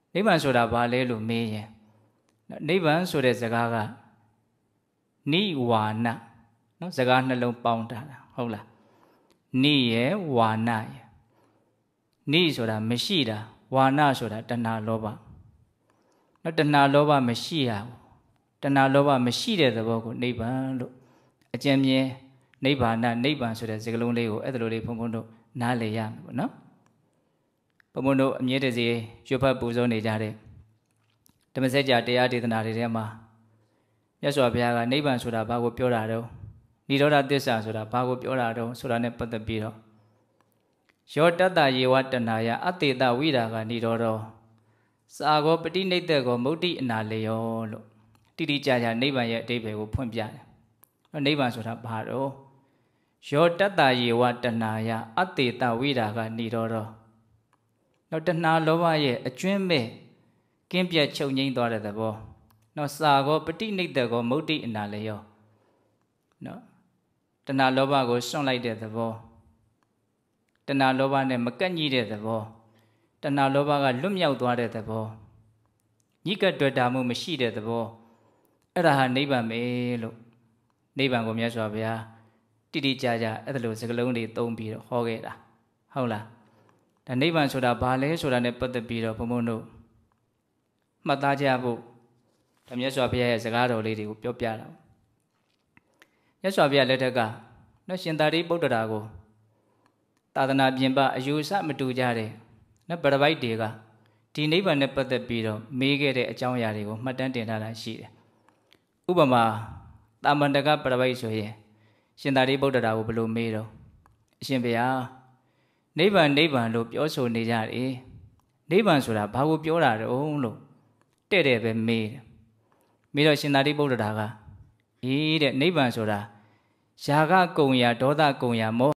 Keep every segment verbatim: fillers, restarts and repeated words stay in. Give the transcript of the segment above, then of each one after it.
နိဗ္ဗာန်ဆိုတာဘာလဲလို့မေးရင်နိဗ္ဗာန်ဆိုတဲ့စကားကနိဝါဏနော်စကားနှလုံးပေါင်းထားတာဟုတ်လားနိရဲ့ဝါဏရဲ့နိဆိုတာမရှိတာဝါဏဆိုတာတဏှာလောဘနော်တဏှာလောဘမရှိရဘူးတဏှာလောဘမရှိတဲ့သဘောကိုနိဗ္ဗာန်လို့အကျဉ်းမြဲနိဗ္ဗာန်နိဗ္ဗာန်ဆိုတဲ့စကားလုံးလေးကိုအဲ့ဒါလိုလေးဘုံဘုံတို့နားလည်ရမယ်ပေါ့နော်ဘုံဘုံတို့အမြဲတစေရွတ်ဖတ်ပူဇော်နေကြတဲ့ဓမ္မစကြာတရားဒေသနာတွေထဲမှာမြတ်စွာဘုရားကနိဗ္ဗာန်ဆိုတာဘာကိုပြောတာတော့နိရောဓသစ္စာဆိုတာဘာကိုပြောတာတော့ဆိုတာနဲ့ပတ်သက်ပြီးတော့ယောတတ္တယေဝတဏယအတေတဝိရာကနိရောဓစာကောပฏิနိဒ္ဒကောမုဒ္ဒိအနာလေယောလို့တိတိကျကျနိဗ္ဗာန်ရဲ့အဓိပ္ပာယ်ကိုဖွင့်ပြတယ်။နိဗ္ဗာန်ဆိုတာဘာတော့ယောတတ္တယေဝတဏယအတေတဝိရာကနိရောဓနောက်တဏှာလောဘရဲ့အကျွင်းမဲ့ကင်းပြတ်ချုပ်ငြိမ်းသွားတဲ့သဘောနော်စာကောပฏิနိဒ္ဒကောမုဒ္ဒိအနာလေယောနော်တဏှာလောဘကိုစွန့်လိုက်တဲ့သဘောတဏှာလောဘနဲ့မကန့်ညီတဲ့သဘောတဏှာလောဘကလွတ်မြောက်သွားတဲ့သဘောညှိကပ်တွေ့တာမှုမရှိတဲ့သဘောအဲ့ဒါဟာနိဗ္ဗာန်ပဲလို့နိဗ္ဗာန်ကိုမြတ်စွာဘုရားတိတိကျကျအဲ့ဒါလိုစကားလုံးတွေသုံးပြီးတော့ဟောခဲ့တာဟုတ်လားဒါနိဗ္ဗာန်ဆိုတာဘာလဲဆိုတာနဲ့ပတ်သက်ပြီးတော့ဘုံဘုံတို့မှတ်သားကြဖို့ဒါမြတ်စွာဘုရားရဲ့စကားတော်လေးတွေကိုပြောပြတာမြတ်စွာဘုရားလက်ထက်ကနော်ရှင်သာရိပုတ္တရာကိုသာသနာပြင်ပအယူအဆမတူကြတဲ့နော်ပရပိုက်တွေကဒီနိဗ္ဗာန်နဲ့ပတ်သက်ပြီးတော့မေးခဲ့တဲ့အကြောင်းအရာတွေကိုမှတ်တမ်းတင်ထားတာရှိတယ်ဥပမာတာမန္တကပရပိုက်ဆိုရင်ရှင်သာရိပုတ္တရာကိုဘယ်လိုမေးတော့အရှင်ဘုရားနိဗ္ဗာန်နိဗ္ဗာန်လို့ပြောဆိုနေကြတယ်နိဗ္ဗာန်ဆိုတာဘာကိုပြောတာတုံးလို့တဲ့တဲ့ပဲမေးတယ်မေးတော့ရှင်သာရိပုတ္တရာကအေးတဲ့နိဗ္ဗာန်ဆိုတာယာကကုံရာဒေါသကုံရာမော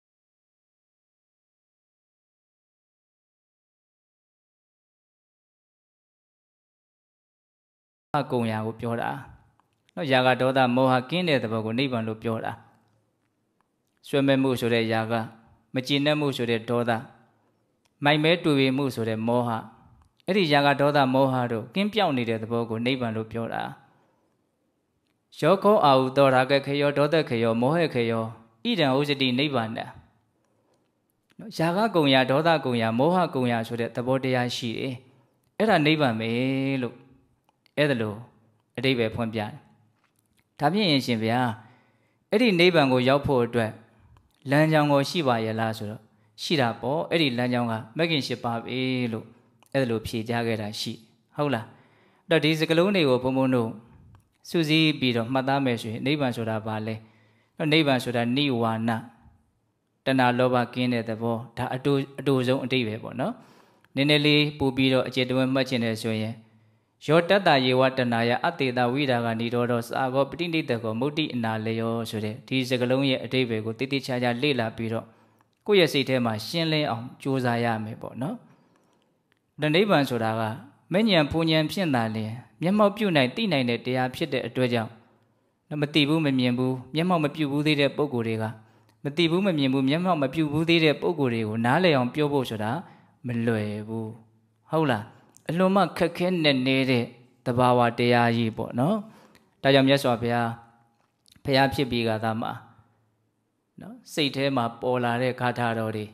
ဟကုံရာကိုပြောတာနော်ယာကဒေါသမောဟကင်းတဲ့သဘောကိုနိဗ္ဗာန်လို့ပြောတာဆွဲမဲ့မှုဆိုတဲ့ယာကမကြည်နပ်မှုဆိုတဲ့ဒေါသမိုက်မဲတူပေမှုဆိုတဲ့မောဟအဲ့ဒီယာကဒေါသမောဟတို့ကင်းပြောင်းနေတဲ့သဘောကိုနိဗ္ဗာန်လို့ပြောတာယောခောအာဟုသောရာဂခေယောဒေါသခေယောမောဟခေယောဣဒံဥစ္စတိနိဗ္ဗာန်နော်ယာကကုံရာဒေါသကုံရာမောဟကုံရာဆိုတဲ့သဘောတရားရှိတယ်အဲ့ဒါနိဗ္ဗာန်ပဲလို့အဲ့ဒါလို့အတိပ္ပယ်ဖွင့်ပြတယ်ဒါဖြင့်ရင်ရှင်ဗျာအဲ့ဒီနိဗ္ဗာန်ကိုရောက်ဖို့အတွက်လမ်းကြောင်းကိုရှိပါရဲ့လားဆိုတော့ရှိတာပေါ့အဲ့ဒီလမ်းကြောင်းကမဂ္ဂင်၈ပါးပဲလို့အဲ့ဒါလို့ဖြေကြားခဲ့တာရှိဟုတ်လားအဲ့တော့ဒီစကလုံးတွေကိုဘုံဘုံတို့စူးစီးပြီးတော့မှတ်သားမယ်ဆိုရင်နိဗ္ဗာန်ဆိုတာဘာလဲနိဗ္ဗာန်ဆိုတာနိဝါဏတဏှာလောဘကင်းတဲ့သဘောဒါအတူအတူဆုံးအတိပ္ပယ်ပေါ့နော်နည်းနည်းလေးပို့ပြီးတော့အခြေတဝဲမှတ်ချင်တယ်ဆိုရင်ယောတတ္တယေဝတဏယအတေတဝိရာဂနိရောဓစာကောပฏิနိဒ္ဒကောမုဒ္ဒိအနာလေယောဆိုတဲ့ဒီစကားလုံးရဲ့အတိပ္ပယ်ကိုတိတိကျကျလေ့လာပြီးတော့ကိုယ့်ရဲ့စိတ်ထဲမှာရှင်းလင်းအောင်ကြိုးစားရမယ်ပေါ့နော်ဒါနိဗ္ဗာန်ဆိုတာကမဉ္ဇဉ်ပူဉ္ဇဉ်ဖြစ်တာလေမျက်မှောက်ပြုနိုင်သိနိုင်တဲ့တရားဖြစ်တဲ့အတွက်ကြောင့်မသိဘူးမမြင်ဘူးမျက်မှောက်မပြုဘူးသေးတဲ့ပုံကိုယ်တွေကမသိဘူးမမြင်ဘူးမျက်မှောက်မပြုဘူးသေးတဲ့ပုံကိုယ်တွေကိုနားလည်အောင်ပြောဖို့ဆိုတာမလွယ်ဘူးဟုတ်လားအလွန်မှခက်ခဲနဲ့နေတဲ့သဘာဝတရားကြီးပေါ့နော်ဒါကြောင့်မြတ်စွာဘုရားဘုရားဖြစ်ပြီးကသာမှာနော်စိတ်ထဲမှာပေါ်လာတဲ့ဂါထာတော်တွေ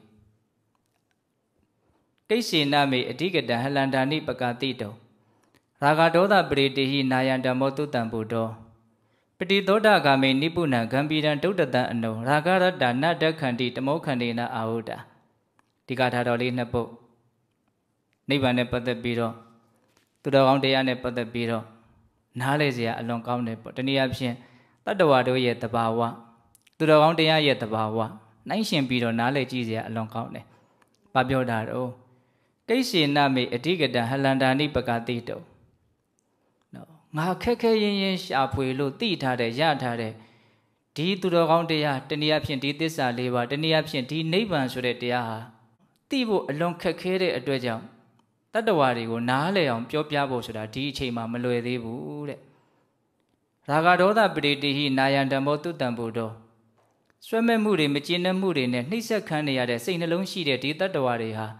ကိစ္ဆေနမေအဓိကတံဟလန္တာနိပကတိတောရာဂဒေါသပရိတေဟိနာယံဓမ္မောတုတံပုတောပတိသောတာဂာမေနိပုဏ္ဏဂံပီရံဒုဒ္ဒတံအနုရာဂရတ္တနတ္တခန္တိတမောခန္တေနအာဟုတာဒီဂါထာတော်လေးနှစ်ပုဒ်နိဗ္ဗာန်နဲ့ပတ်သက်ပြီးတော့သူတော်ကောင်းတရားနဲ့ပတ်သက်ပြီးတော့နားလည်စရာအလွန်ကောင်းတယ်ပေါ့တနည်းအားဖြင့်တတ္တဝါတို့ရဲ့တဘာဝသူတော်ကောင်းတရားရဲ့တဘာဝနှိုင်းရှင်ပြီးတော့နားလည်ကြည့်စရာအလွန်ကောင်းတယ်။ဘာပြောတာတော့ကိစ္ဆေနမေအဓိကတံဟလန္တာနိပကတိတောနော်ငါခက်ခဲရင်ရင်ရှာဖွေလို့သိထားတဲ့ရထားတဲ့ဒီသူတော်ကောင်းတရားတနည်းအားဖြင့်ဒီသစ္စာလေးပါးတနည်းအားဖြင့်ဒီနိဗ္ဗာန်ဆိုတဲ့တရားဟာသိဖို့အလွန်ခက်ခဲတဲ့အတွက်ကြောင့်တတ္တဝါတွေကိုနားလည်အောင်ပြောပြဖို့ဆိုတာဒီအချိန်မှာမလွယ်သေးဘူးတဲ့ရာဂဒေါသပရိတေဟိနာယံဓမ္မောတုတံပုတောဆွဲမဲ့မှုတွေမကျေနပ်မှုတွေနဲ့နှိမ့်ဆက်ခံနေရတဲ့စိတ်နှလုံးရှိတဲ့ဒီတတ္တဝါတွေဟာ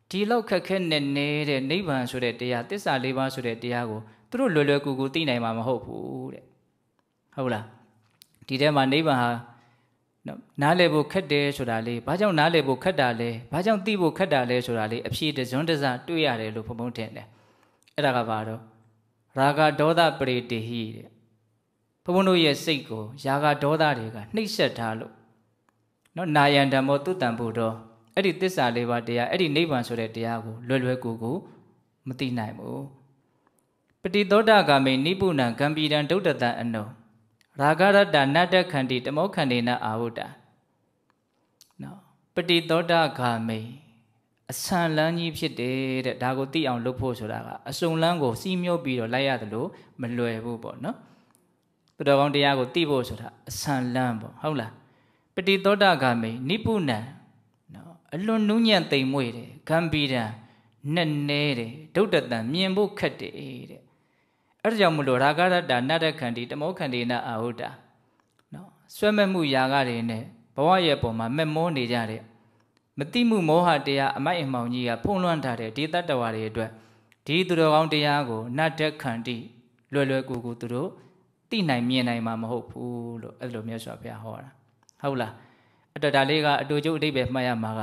ဒီလောက်ခက်ခဲနဲ့နေတဲ့နိဗ္ဗာန်ဆိုတဲ့တရားသစ္စာလေးပါးဆိုတဲ့တရားကိုသူတို့လွယ်လွယ်ကူကူသိနိုင်မှာမဟုတ်ဘူးတဲ့ဟုတ်လားဒီထဲမှာနိဗ္ဗာန်ဟာနားလည်ဖို့ခက်တယ်ဆိုတာလေးဘာကြောင့်နားလည်ဖို့ခက်တာလဲဘာကြောင့်သိဖို့ခက်တာလဲဆိုတာလေးအဖြေတစွန်းတစတွေ့ရတယ်လို့ဘုံဘုံထင်တယ်အဲ့ဒါကဘာတော့ရာဂဒေါသပရိတေဟိတဲ့ဘုံဘုံတို့ရဲ့စိတ်ကိုရာဂဒေါသတွေကနှိပ်စက်ထားလို့နော်နာယံဓမ္မောတုတ္တံဘုဒ္ဓအဲ့ဒီသစ္စာလေးပါးတရားအဲ့ဒီနိဗ္ဗာန်ဆိုတဲ့တရားကိုလွယ်လွယ်ကူကူမသိနိုင်ဘူးပတိသောတာဂာမိနိဗ္ဗုဏံဂံပီရံဒုဋ္ဌတံအနုရာဂရတ္တနတ္တခန္တိတမောခန္တေနအာဟုတ္တနော်ပတိသောတာဂာမိအဆန်လန်းကြီးဖြစ်တယ်တဲ့ဒါကိုသိအောင်လုပ်ဖို့ဆိုတာကအစုံလန်းကိုစီးမြုပ်ပြီးတော့လိုက်ရတယ်လို့မလွယ်ဘူးပေါ့နော်သူတော်ကောင်းတရားကိုသိဖို့ဆိုတာအဆန်လန်းပေါ့ဟုတ်လားပတိသောတာဂာမိနိဗ္ဗုဏံနော်အလွန်နူးညံ့သိမ်မွေ့တယ်ဂံပီရံနဲ့နဲတယ်ဒုဋ္ဌတံမြင်ဖို့ခက်တယ်တဲ့အဲ့ဒါကြောင့်မလို့ရာဂရတ္တနတ္တခန္တိတမောခန္တေနအာဟုတ္တနော်ဆွဲမဲ့မှုຢာကတွေနဲ့ဘဝရဲ့ပုံမှာမက်မောနေကြတဲ့မတိမှုမောဟတရားအမိုက်အမှောင်ကြီးကဖုံးလွှမ်းထားတဲ့ဒီတတ္တဝါတွေအတွက်ဒီသူတော်ကောင်းတရားကိုနတ္တခန္တိလွယ်လွယ်ကူကူသူတို့သိနိုင်မြင်နိုင်မှာမဟုတ်ဘူးလို့အဲ့လိုမြတ်စွာဘုရားဟောတာဟုတ်လားအဲ့တော့ဒါလေးကအတူတူအဓိပ္ပာယ်မှတ်ရမှာက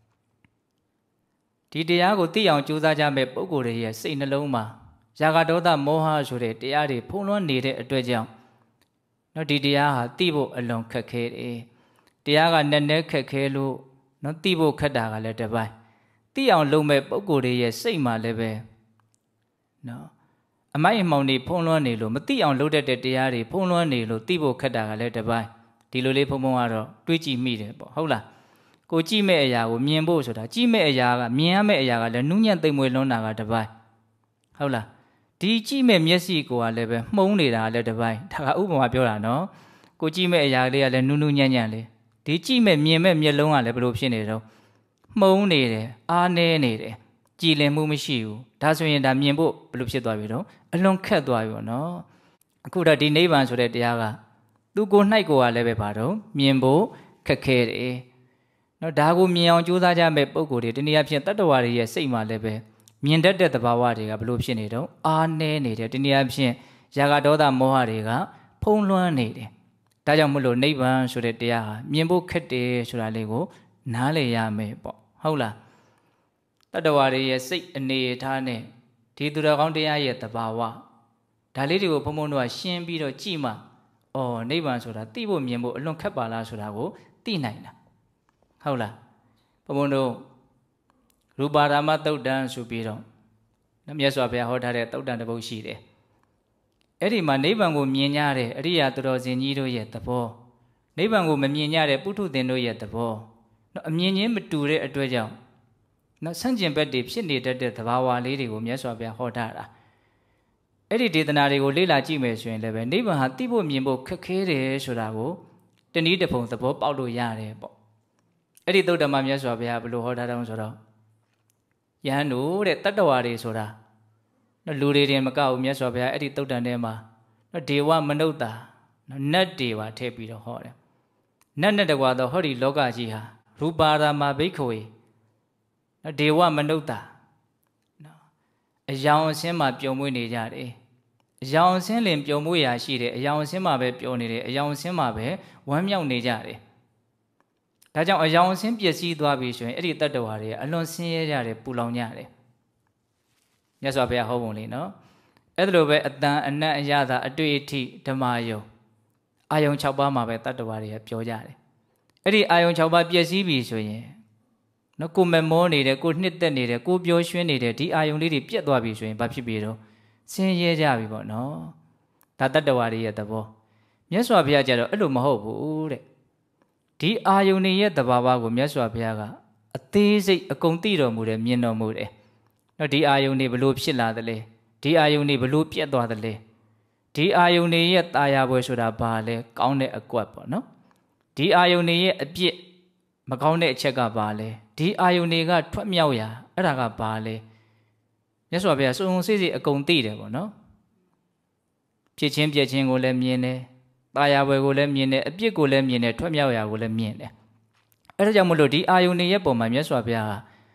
ဒီတရားကိုသိအောင်ကြိုးစားကြမဲ့ပုဂ္ဂိုလ်တွေရဲ့စိတ်နှလုံးမှာရာဂဒေါသမောဟဆိုတဲ့တရားတွေဖုံးလွှမ်းနေတဲ့အတွက်ကြောင့်နော်ဒီတရားဟာသိဖို့အလွန်ခက်ခဲတယ်တရားကနည်းနည်းခက်ခဲလို့နော်သိဖို့ခက်တာကလည်းတစ်ပိုင်းသိအောင်လုပ်မဲ့ပုဂ္ဂိုလ်တွေရဲ့စိတ်မှာလည်းပဲနော်အမိုက်အမှောင်တွေဖုံးလွှမ်းနေလို့မသိအောင်လုပ်တတ်တဲ့တရားတွေဖုံးလွှမ်းနေလို့သိဖို့ခက်တာကလည်းတစ်ပိုင်းဒီလိုလေးဖုံဖုံကတော့တွေးကြည့်မိတယ်ပေါ့ဟုတ်လားကိုကြည့်မဲ့အရာကိုမြင်ဖို့ဆိုတာကြည့်မဲ့အရာကမြင်ရမဲ့အရာကလည်းနူးညံ့သိမ်မွေ့လွန်းတာကတစ်ပိုင်းဟုတ်လားဒီကြည့်မဲ့မျက်စိကိုကလည်းပဲမှုံးနေတာလည်းတစ်ပိုင်းဒါကဥပမာပြောတာနော်ကိုကြည့်မဲ့အရာလေးကလည်းနူးနူးညံ့ညံ့လေးဒီကြည့်မဲ့မြင်မဲ့မျက်လုံးကလည်းဘယ်လိုဖြစ်နေတော့မှုံးနေတယ်အားနေနေတယ်ကြည်လင်မှုမရှိဘူးဒါဆိုရင်ဒါမြင်ဖို့ဘယ်လိုဖြစ်သွားပြီတော့အလွန်ခက်သွားပြီပေါ့နော်အခုတော့ဒီနိဗ္ဗာန်ဆိုတဲ့တရားကသူကို၌ကိုကလည်းပဲပါတော့မြင်ဖို့ခက်ခဲတယ်နော်ဒါကိုမြင်အောင်ကြိုးစားကြမဲ့ပုံကိုယ်တွေဒီနေ့အဖြစ်တတ္တဝါတွေရဲ့စိတ်မှာလည်းပဲမြင်တတ်တဲ့သဘာဝတွေကဘယ်လိုဖြစ်နေတော့အားနည်းနေတယ်ဒီနေ့အဖြစ်ရာဂဒေါသမောဟတွေကဖုံးလွှမ်းနေတယ်ဒါကြောင့်မလို့နိဗ္ဗာန်ဆိုတဲ့တရားဟာမြင်ဖို့ခက်တယ်ဆိုတာလေးကိုနားလည်ရမယ်ပေါ့ဟုတ်လားတတ္တဝါတွေရဲ့စိတ်အနေအထားနဲ့ဒီသူတော်ကောင်းတရားရဲ့သဘာဝဒါလေးတွေကိုဘုံဘုံတို့ကရှင်းပြီးတော့ကြည့်မှအော်နိဗ္ဗာန်ဆိုတာသိဖို့မြင်ဖို့အလွန်ခက်ပါလားဆိုတာကိုသိနိုင်တာဟုတ်လားဘုံဘုံတို့ရူပါရာမသုတ်တံဆိုပြီးတော့မြတ်စွာဘုရားဟောထားတဲ့သုတ်တံတစ်ပုဒ်ရှိတယ်အဲ့ဒီမှာနိဗ္ဗာန်ကိုမြင်ကြတဲ့အရိယာသူတော်စင်ကြီးတို့ရဲ့သဘောနိဗ္ဗာန်ကိုမမြင်ကြတဲ့ပုထုသင်တို့ရဲ့သဘောနော်အမြင်ချင်းမတူတဲ့အတွက်ကြောင့်နော်ဆန့်ကျင်ဘက်တွေဖြစ်နေတတ်တဲ့သဘာဝလေးတွေကိုမြတ်စွာဘုရားဟောထားတာအဲ့ဒီဒေသနာတွေကိုလေ့လာကြည့်မယ်ဆိုရင်လည်းပဲနိဗ္ဗာန်ဟာသိဖို့မြင်ဖို့ခက်ခဲတယ်ဆိုတာကိုတနည်းတစ်ပုံသဘောပေါက်လို့ရတယ်ပေါ့အဲ့ဒီသုတ္တမမြတ်စွာဘုရားဘယ်လိုဟောထားတယ်ဆိုတော့ယဟန်တို့တဲ့တတ္တဝါတွေဆိုတာနော်လူတွေတင်မကဘူးမြတ်စွာဘုရားအဲ့ဒီသုတ္တန်ထဲမှာနော်ဒေဝမနုဿာနော်နတ်တွေပါထည့်ပြီးတော့ဟောတယ်နတ်နဲ့တကွာတော့ဟောဒီလောကကြီးဟာရူပါရာမဘိက္ခဝေနော်ဒေဝမနုဿာနော်အယောင်အဆင်းမှာပျော်မွေ့နေကြတယ်အယောင်အဆင်းလင်ပျော်မွေ့ရာရှိတယ်အယောင်အဆင်းမှာပဲပျော်နေတယ်အယောင်အဆင်းမှာပဲဝမ်းမြောက်နေကြတယ်ဒါကြောင့်အယောင်အဆင်းပျက်စီးသွားပြီဆိုရင်အဲ့ဒီတတ္တဝါတွေအလွန်ဆင်းရဲကြတယ်ပူလောင်ကြတယ်မြတ်စွာဘုရားဟောပုံလေးနော်အဲ့ဒါလိုပဲအတန်အနတ်အရသာအတွေ့အထိဓမ္မယုံအာယုံ၆ပါးမှာပဲတတ္တဝါတွေကပြောကြတယ်အဲ့ဒီအာယုံ၆ပါးပျက်စီးပြီဆိုရင်နော်ကိုမမောနေတယ်ကိုနှစ်သက်နေတယ်ကိုပျော်ရွှင်နေတယ်ဒီအာယုံလေးတွေပြတ်သွားပြီဆိုရင်ဘာဖြစ်ပြီတော့ဆင်းရဲကြပြီပေါ့နော်ဒါတတ္တဝါတွေရဲ့သဘောမြတ်စွာဘုရားကြတော့အဲ့လိုမဟုတ်ဘူးတဲ့ဒီအာယုန်ရဲ့သဘာဝကိုမြတ်စွာဘုရားကအသေးစိတ်အကုန်သိတော်မူတယ်မြင်တော်မူတယ်နော်ဒီအာယုန်တွေဘလို့ဖြစ်လာသလဲဒီအာယုန်တွေဘလို့ပြတ်သွားသလဲဒီအာယုန်ရဲ့ตาရပွဲဆိုတာဘာလဲကောင်းတဲ့အကွက်ပေါ့နော်ဒီအာယုန်ရဲ့အပြစ်မကောင်းတဲ့အချက်ကဘာလဲဒီအာယုန်တွေကထွက်မြောက်ရာအဲ့ဒါကဘာလဲမြတ်စွာဘုရားစုံစုံစိစိအကုန်သိတယ်ပေါ့နော်ဖြစ်ချင်းပြက်ချင်းကိုလည်းမြင်တယ်ตาရပွဲကိုလည်းမြင်တယ်အပြစ်ကိုလည်းမြင်တယ်ထွက်မြောက်ရာကိုလည်းမြင်တယ်အဲ့ဒါကြောင့်မလို့ဒီအာယုန်ရဲ့ပုံမှာမြတ်စွာဘုရားက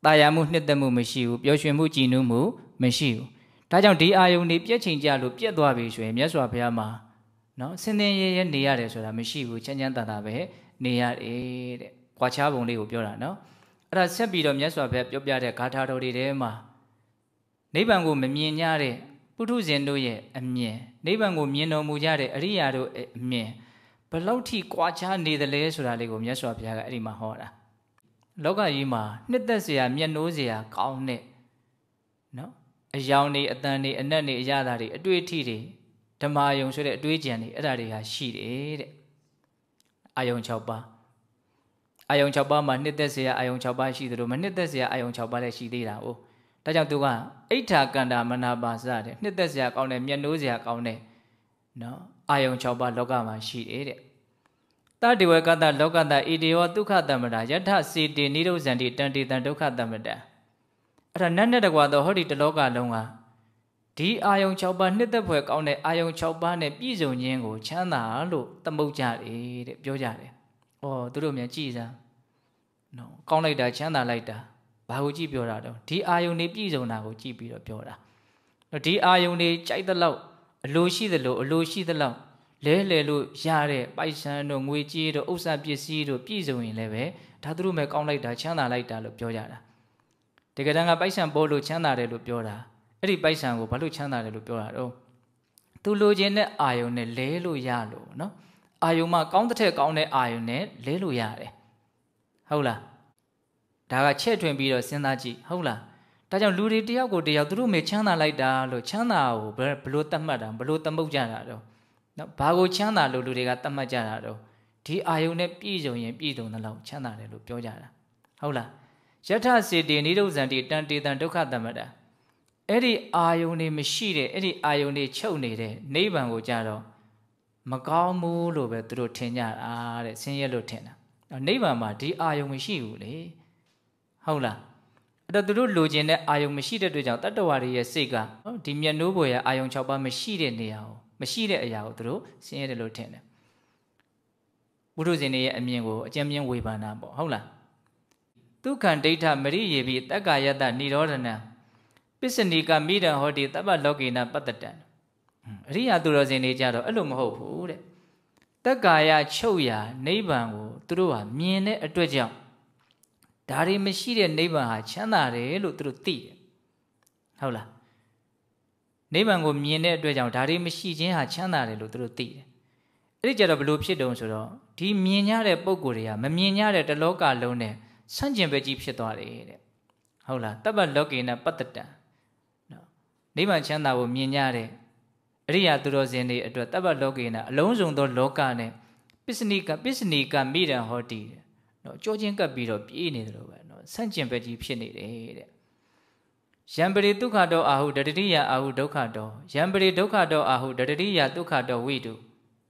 ตายามุနှစ်သက်မှုမရှိဘူးပျော်ရွှင်မှုကြည်နူးမှုမရှိဘူးဒါကြောင့်ဒီအာယုန်တွေပြည့်ချိန်ကြလို့ပြည့်သွားပြီဆိုရင်မြတ်စွာဘုရားမှာနော်ဆင်းသင်းရဲရဲနေရတယ်ဆိုတာမရှိဘူးချမ်းချမ်းသာသာပဲနေရတယ်တဲ့။ကွာခြားပုံလေးကိုပြောတာနော်။အဲ့ဒါဆက်ပြီးတော့မြတ်စွာဘုရားပြောပြတဲ့ဂါထာတော်တွေထဲမှာနိဗ္ဗာန်ကိုမမြင်ကြတဲ့ပုထုဇဉ်တို့ရဲ့အမြင်နိဗ္ဗာန်ကိုမြင်တော်မူကြတဲ့အရိယာတို့အမြင်ဘယ်လောက်ထိကွာခြားနေသလဲဆိုတာလေးကိုမြတ်စွာဘုရားကအဲ့ဒီမှာဟောတာ။လောကကြီးမှာနှစ်သက်เสียမျက်နှိုးเสียကောင်းတဲ့နော်အယောင်တွေအတန်တွေအနက်တွေအရသာတွေအတွေ့အထိတွေဓမ္မယုံဆိုတဲ့အတွေ့အကြံတွေအဲ့ဒါတွေဟာရှိတယ်တဲ့အာယုံ၆ပါးအာယုံ၆ပါးမှာနှစ်သက်เสียအာယုံ၆ပါးရှိသလိုမနှစ်သက်เสียအာယုံ၆ပါးလည်းရှိသေးတာ哦ဒါကြောင့်သူကအိဋ္ဌာကန္တာမနာပါစတဲ့နှစ်သက်เสียကောင်းတဲ့မျက်နှိုးเสียကောင်းတဲ့နော်အာယုံ၆ပါးလောကမှာရှိတယ်တဲ့တတေဝကတလောကတဣတိယောဒုက္ခတမ္မတာယထစေတေနိရောဇန္တိတန်တေတံဒုက္ခတမ္မတာအဲ့ဒါနတ်နဲ့တကွာတော့ဟောဒီတလောကလုံးကဒီအာယုံ၆ပါးနှစ်သက်ဖွယ်ကောင်းတဲ့အာယုံ၆ပါးနဲ့ပြည့်စုံခြင်းကိုချမ်းသာလို့သမုတ်ကြတယ်တဲ့ပြောကြတယ်။အော်သူတို့မြန်ကြည်စမ်းနော်ကောင်းလိုက်တာချမ်းသာလိုက်တာဘာကိုကြည့်ပြောတာတော့ဒီအာယုံတွေပြည့်စုံတာကိုကြည့်ပြီးတော့ပြောတာ။ဒီအာယုံတွေကြိုက်သလောက်အလိုရှိသလိုအလိုရှိသလောက်လဲလှယ်လို့ရတဲ့ပိုက်ဆံတို့ငွေကြေးတို့ဥစ္စာပစ္စည်းတို့ပြည့်စုံရင်လည်းပဲဒါသူတို့မဲ့ကောင်းလိုက်တာချမ်းသာလိုက်တာလို့ပြောကြတာ။တကယ်တမ်းကပိုက်ဆံပေါ်လို့ချမ်းသာတယ်လို့ပြောတာအဲ့ဒီပိုက်ဆံကိုဘာလို့ချမ်းသာတယ်လို့ပြောတာတော့သူလိုချင်တဲ့အာယုံနဲ့လဲလို့ရလို့နော်အာယုံမှာကောင်းတဲ့ထက်ကောင်းတဲ့အာယုံနဲ့လဲလို့ရတယ်ဟုတ်လားဒါကချက်ထွင်ပြီးတော့စဉ်းစားကြည့်ဟုတ်လားဒါကြောင့်လူတွေတယောက်ကိုတယောက်သူတို့မေချမ်းသာလိုက်တာလို့ချမ်းသာကိုဘယ်လိုသတ်မှတ်တာဘယ်လိုသမုတ်ကြတာတော့နော်ဘာကိုချမ်းသာလို့လူတွေကသတ်မှတ်ကြတာတော့ဒီအာယုံနဲ့ပြည့်စုံရင်ပြည့်စုံတဲ့လောက်ချမ်းသာတယ်လို့ပြောကြတာဟုတ်လားယထစေတေနိရောဇန္တိတန်တေတံဒုက္ခတမ္မတာအဲ့ဒီအာယုန်တွေမရှိတဲ့အဲ့ဒီအာယုန်တွေချုပ်နေတဲ့နိဗ္ဗာန်ကိုကြတော့မကောင်းဘူးလို့ပဲသူတို့ထင်ကြတာတဲ့ဆင်းရဲလို့ထင်တာနိဗ္ဗာန်မှာဒီအာယုန်မရှိဘူးလေဟုတ်လားအဲ့တော့သူတို့လိုချင်တဲ့အာယုန်မရှိတဲ့အတွက်ကြောင့်တတ္တဝါတွေရဲ့စိတ်ကဒီမျက်နှိုးပေါ်ရဲ့အာယုန်၆ပါးမရှိတဲ့နေရာကိုမရှိတဲ့အရာကိုသူတို့ဆင်းရဲတယ်လို့ထင်တယ်ဘုရုဇင်တွေရဲ့အမြင်ကိုအကျဉ်းမြင်ဝေဖန်တာပေါ့ဟုတ်လားဒုက္ခံဒိဋ္ဌမရိယေပိတက္ကာယတနိရောဓနံပစ္စနိကမိဒံဟောတိတပ္ပလောကေနပတ္တတံအရိယာသူတော်စင်တွေကြတော့အဲ့လိုမဟုတ်ဘူးတဲ့တက္ကာယချုပ်ရာနိဗ္ဗာန်ကိုသူတို့ဟာမြင်တဲ့အတွက်ကြောင့်ဒါတွေမရှိတဲ့နိဗ္ဗာန်ဟာချမ်းသာတယ်လို့သူတို့သိတယ်ဟုတ်လားနိဗ္ဗာန်ကိုမြင်တဲ့အတွက်ကြောင့်ဒါတွေမရှိခြင်းဟာချမ်းသာတယ်လို့သူတို့သိတယ်အဲ့ဒီကြတော့ဘလို့ဖြစ်တုံဆိုတော့ဒီမြင်ရတဲ့ပုံကိုယ်တွေကမမြင်ရတဲ့တလောကလုံးနဲ့ဆန့်ကျင်ဘက်ကြီးဖြစ်သွားတယ်တဲ့ဟုတ်လားတပ္ပလောကေနပတ္တတံနော်နိဗ္ဗာန်ချမ်းသာကိုမြင်ကြတဲ့အရိယာသူတော်စင်တွေအတွက်တပ္ပလောကေနအလုံးစုံသောလောကနဲ့ပစ္စနိကပစ္စနိကမိဒံဟောတိနော်ကြောချင်းကပ်ပြီးတော့ပြေးနေတယ်လို့ပဲနော်ဆန့်ကျင်ဘက်ကြီးဖြစ်နေတယ်တဲ့ယံပရိဒုက္ခတောအာဟုတတိယအာဟုဒုက္ခတောယံပရိဒုက္ခတောအာဟုတတိယဒုက္ခတောဝိတု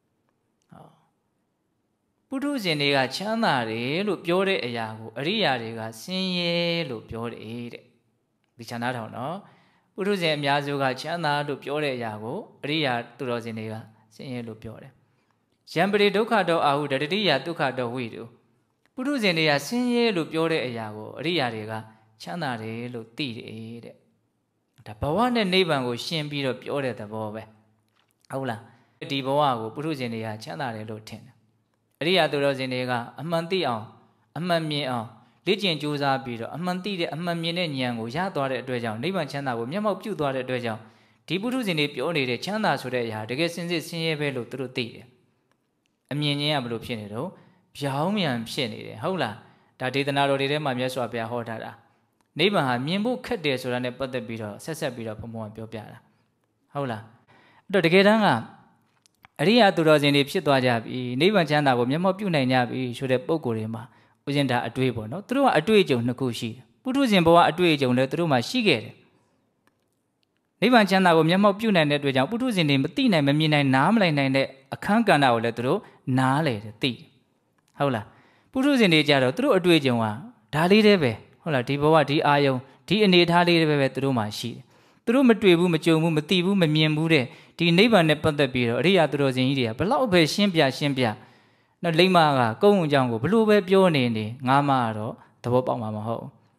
ပုထုဇဉ်တွေကချမ်းသာတယ်လို့ပြောတဲ့အရာကိုအရိယာတွေကဆင်းရဲလို့ပြောတယ်တဲ့ဒီချမ်းသာထောင်နော်ပုထုဇဉ်အများစုကချမ်းသာလို့ပြောတဲ့အရာကိုအရိယာသူတော်စင်တွေကဆင်းရဲလို့ပြောတယ်ယံပရိဒုက္ခတောအာဟုတတိယဒုက္ခတောဝိတုပုထုဇဉ်တွေကဆင်းရဲလို့ပြောတဲ့အရာကိုအရိယာတွေကချမ်းသာတယ်လို့သိတယ်တဲ့ဒါဘဝနဲ့နိဗ္ဗာန်ကိုရှင်းပြီးတော့ပြောတဲ့သဘောပဲဟုတ်လားဒီဘဝကိုပုထုဇဉ်တွေကချမ်းသာတယ်လို့ထင်တယ်အရိယာသူတော်စင်တွေကအမှန်သိအောင်အမှန်မြင်အောင်လေ့ကျင့်ကြိုးစားပြီးတော့အမှန်သိတဲ့အမှန်မြင်တဲ့ဉာဏ်ကိုရသွားတဲ့အတွက်ကြောင့်နိဗ္ဗာန်ချမ်းသာကိုမျက်မှောက်ပြုသွားတဲ့အတွက်ကြောင့်ဒီပုထုဇဉ်တွေပြောနေတဲ့ချမ်းသာဆိုတဲ့အရာတကယ်စင်စစ်ဆင်းရဲပဲလို့သူတို့သိတယ်အမြင်ချင်းကဘလို့ဖြစ်နေတော့ဗျောင်းမြန်ဖြစ်နေတယ်ဟုတ်လားဒါဒေသနာတော်တွေထဲမှာမြတ်စွာဘုရားဟောထားတာနိဗ္ဗာန်ဟာမြင်ဖို့ခက်တယ်ဆိုတာနဲ့ပတ်သက်ပြီးတော့ဆက်ဆက်ပြီးတော့ဘုံဘုံပြောပြတာဟုတ်လားအဲ့တော့တကယ်တမ်းကအရိယာသူတော်စင်တွေဖြစ်သွားကြပြီနိဗ္ဗာန်ချမ်းသာကိုမျက်မှောက်ပြုနိုင်ကြပြီဆိုတဲ့ပုံကိုယ်တွေမှာဥစဉ်ဒါအတွေ့ပေါ့နော်သူတို့ကအတွေ့အကြုံနှစ်ခုရှိတယ်ပုထုဇဉ်ဘဝအတွေ့အကြုံလည်းသူတို့မှာရှိခဲ့တယ်နိဗ္ဗာန်ချမ်းသာကိုမျက်မှောက်ပြုနိုင်တဲ့အတွက်ကြောင့်ပုထုဇဉ်တွေမသိနိုင်မမြင်နိုင်နားမလည်နိုင်တဲ့အခန်းကဏ္ဍကိုလည်းသူတို့နားလေတယ်သိဟုတ်လားပုထုဇဉ်တွေကြတော့သူတို့အတွေ့အကြုံကဒါလေးတည်းပဲဟုတ်လားဒီဘဝဒီအာယုံဒီအနေအထားလေးတွေပဲသူတို့မှာရှိတယ်သူတို့မတွေ့ဘူးမကြုံဘူးမသိဘူးမမြင်ဘူးတဲ့ဒီနိဗ္ဗာန်နဲ့ပတ်သက်ပြီးတော့အရိယာသူတော်စင်ကြီးတွေကဘလောက်ပဲရှင်းပြရှင်းပြနော်လိမ္မာကကုန်းုံကြောင့်ကိုဘလို့ပဲပြောနေနေငါမှတော့သဘောပေါက်မှာမဟုတ်ဟ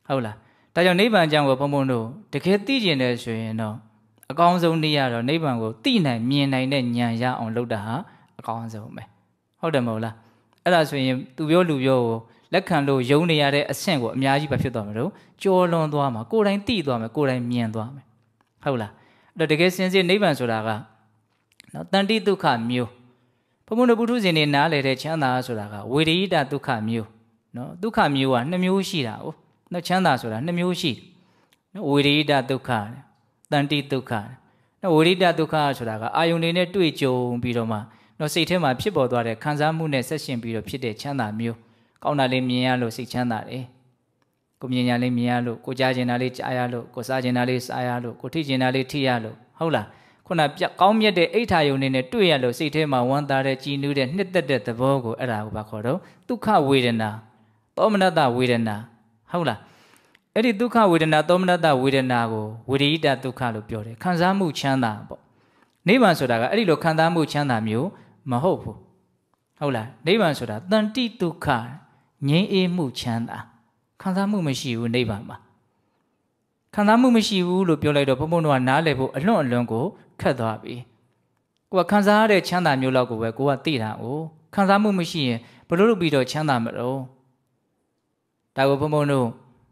ဟုတ်လားဒါကြောင့်နိဗ္ဗာန်အကြောင်းကိုဘုံဘုံတို့တကယ်သိကျင်တယ်ဆိုရင်တော့အကောင်းဆုံးနည်းရတော့နိဗ္ဗာန်ကိုသိနိုင်မြင်နိုင်တဲ့ဉာဏ်ရအောင်လုပ်တာဟာအကောင်းဆုံးပဲဟုတ်တယ်မဟုတ်လားအဲ့ဒါဆိုရင်သူပြောလူပြောကိုလက်ခံလို့ယုံနေရတဲ့အဆင့်ကိုအများကြီးပဲဖြစ်သွားမှာလို့ကြော်လွန်သွားမှာကိုယ်တိုင်သိသွားမယ်ကိုယ်တိုင်မြင်သွားမယ်ဟုတ်လားအဲ့တော့တကယ်စင်စစ်နိဗ္ဗာန်ဆိုတာကနော်တန်တိဒုက္ခမျိုးဘုံဘုံတို့ပုထုဇဉ်တွေနားလည်တဲ့ချမ်းသာဆိုတာကဝေဒိတဒုက္ခမျိုးနော်ဒုက္ခမျိုးကနှစ်မျိုးရှိတာ哦နော်ချမ်းသာဆိုတာနှစ်မျိုးရှိနော်ဝေဒိတဒုက္ခတန်တိဒုက္ခနော်ဝေဒိတဒုက္ခဆိုတာကအာယုန်တွေနဲ့တွေ့ကြုံပြီးတော့မှနော်စိတ်ထဲမှာဖြစ်ပေါ်သွားတဲ့ခံစားမှုနဲ့ဆက်ရှင်ပြီးတော့ဖြစ်တဲ့ချမ်းသာမျိုးကောင်းတာလေးမြင်ရလို့စိတ်ချမ်းသာတယ်ကိုမြင်ညာလေးမြင်ရလို့ကိုကြားကျင်တာလေးကြားရလို့ကိုစားကျင်တာလေးစားရလို့ကိုထိကျင်တာလေးထိရလို့ဟုတ်လားခုနပြကောင်းမြတ်တဲ့အိဋ္ဌာယုန်နဲ့တွေ့ရလို့စိတ်ထဲမှာဝမ်းသာတဲ့ကြည်နူးတဲ့နှစ်သက်တဲ့သဘောကိုအဲ့ဒါကိုဘာခေါ်တော့ဒုက္ခဝေဒနာသောမနတဝေဒနာဟုတ်လားအဲ့ဒီဒုက္ခဝေဒနာသောမနတဝေဒနာကိုဝိရိယဒုက္ခလို့ပြောတယ်ခံစားမှုချမ်းသာပေါ့နိဗ္ဗာန်ဆိုတာကအဲ့ဒီလိုခံစားမှုချမ်းသာမျိုးမဟုတ်ဘူးဟုတ်လားနိဗ္ဗာန်ဆိုတာတန်တိဒုက္ခငြိမ်းအေးမှုချမ်းသာခံစားမှုမရှိဘူးနိဗ္ဗာန်မှာခံစားမှုမရှိဘူးလို့ပြောလိုက်တော့ဘုံဘုံတို့ကနားလည်ဖို့အလွန်အလွန်ကိုခက်သွားပြီကိုကခံစားရတဲ့ချမ်းသာမျိုးလောက်ကိုပဲကိုကသိတာ哦ခံစားမှုမရှိရင်ဘယ်လိုလုပ်ပြီးတော့ချမ်းသာမလို့ဒါကိုဘုံဘုံတို့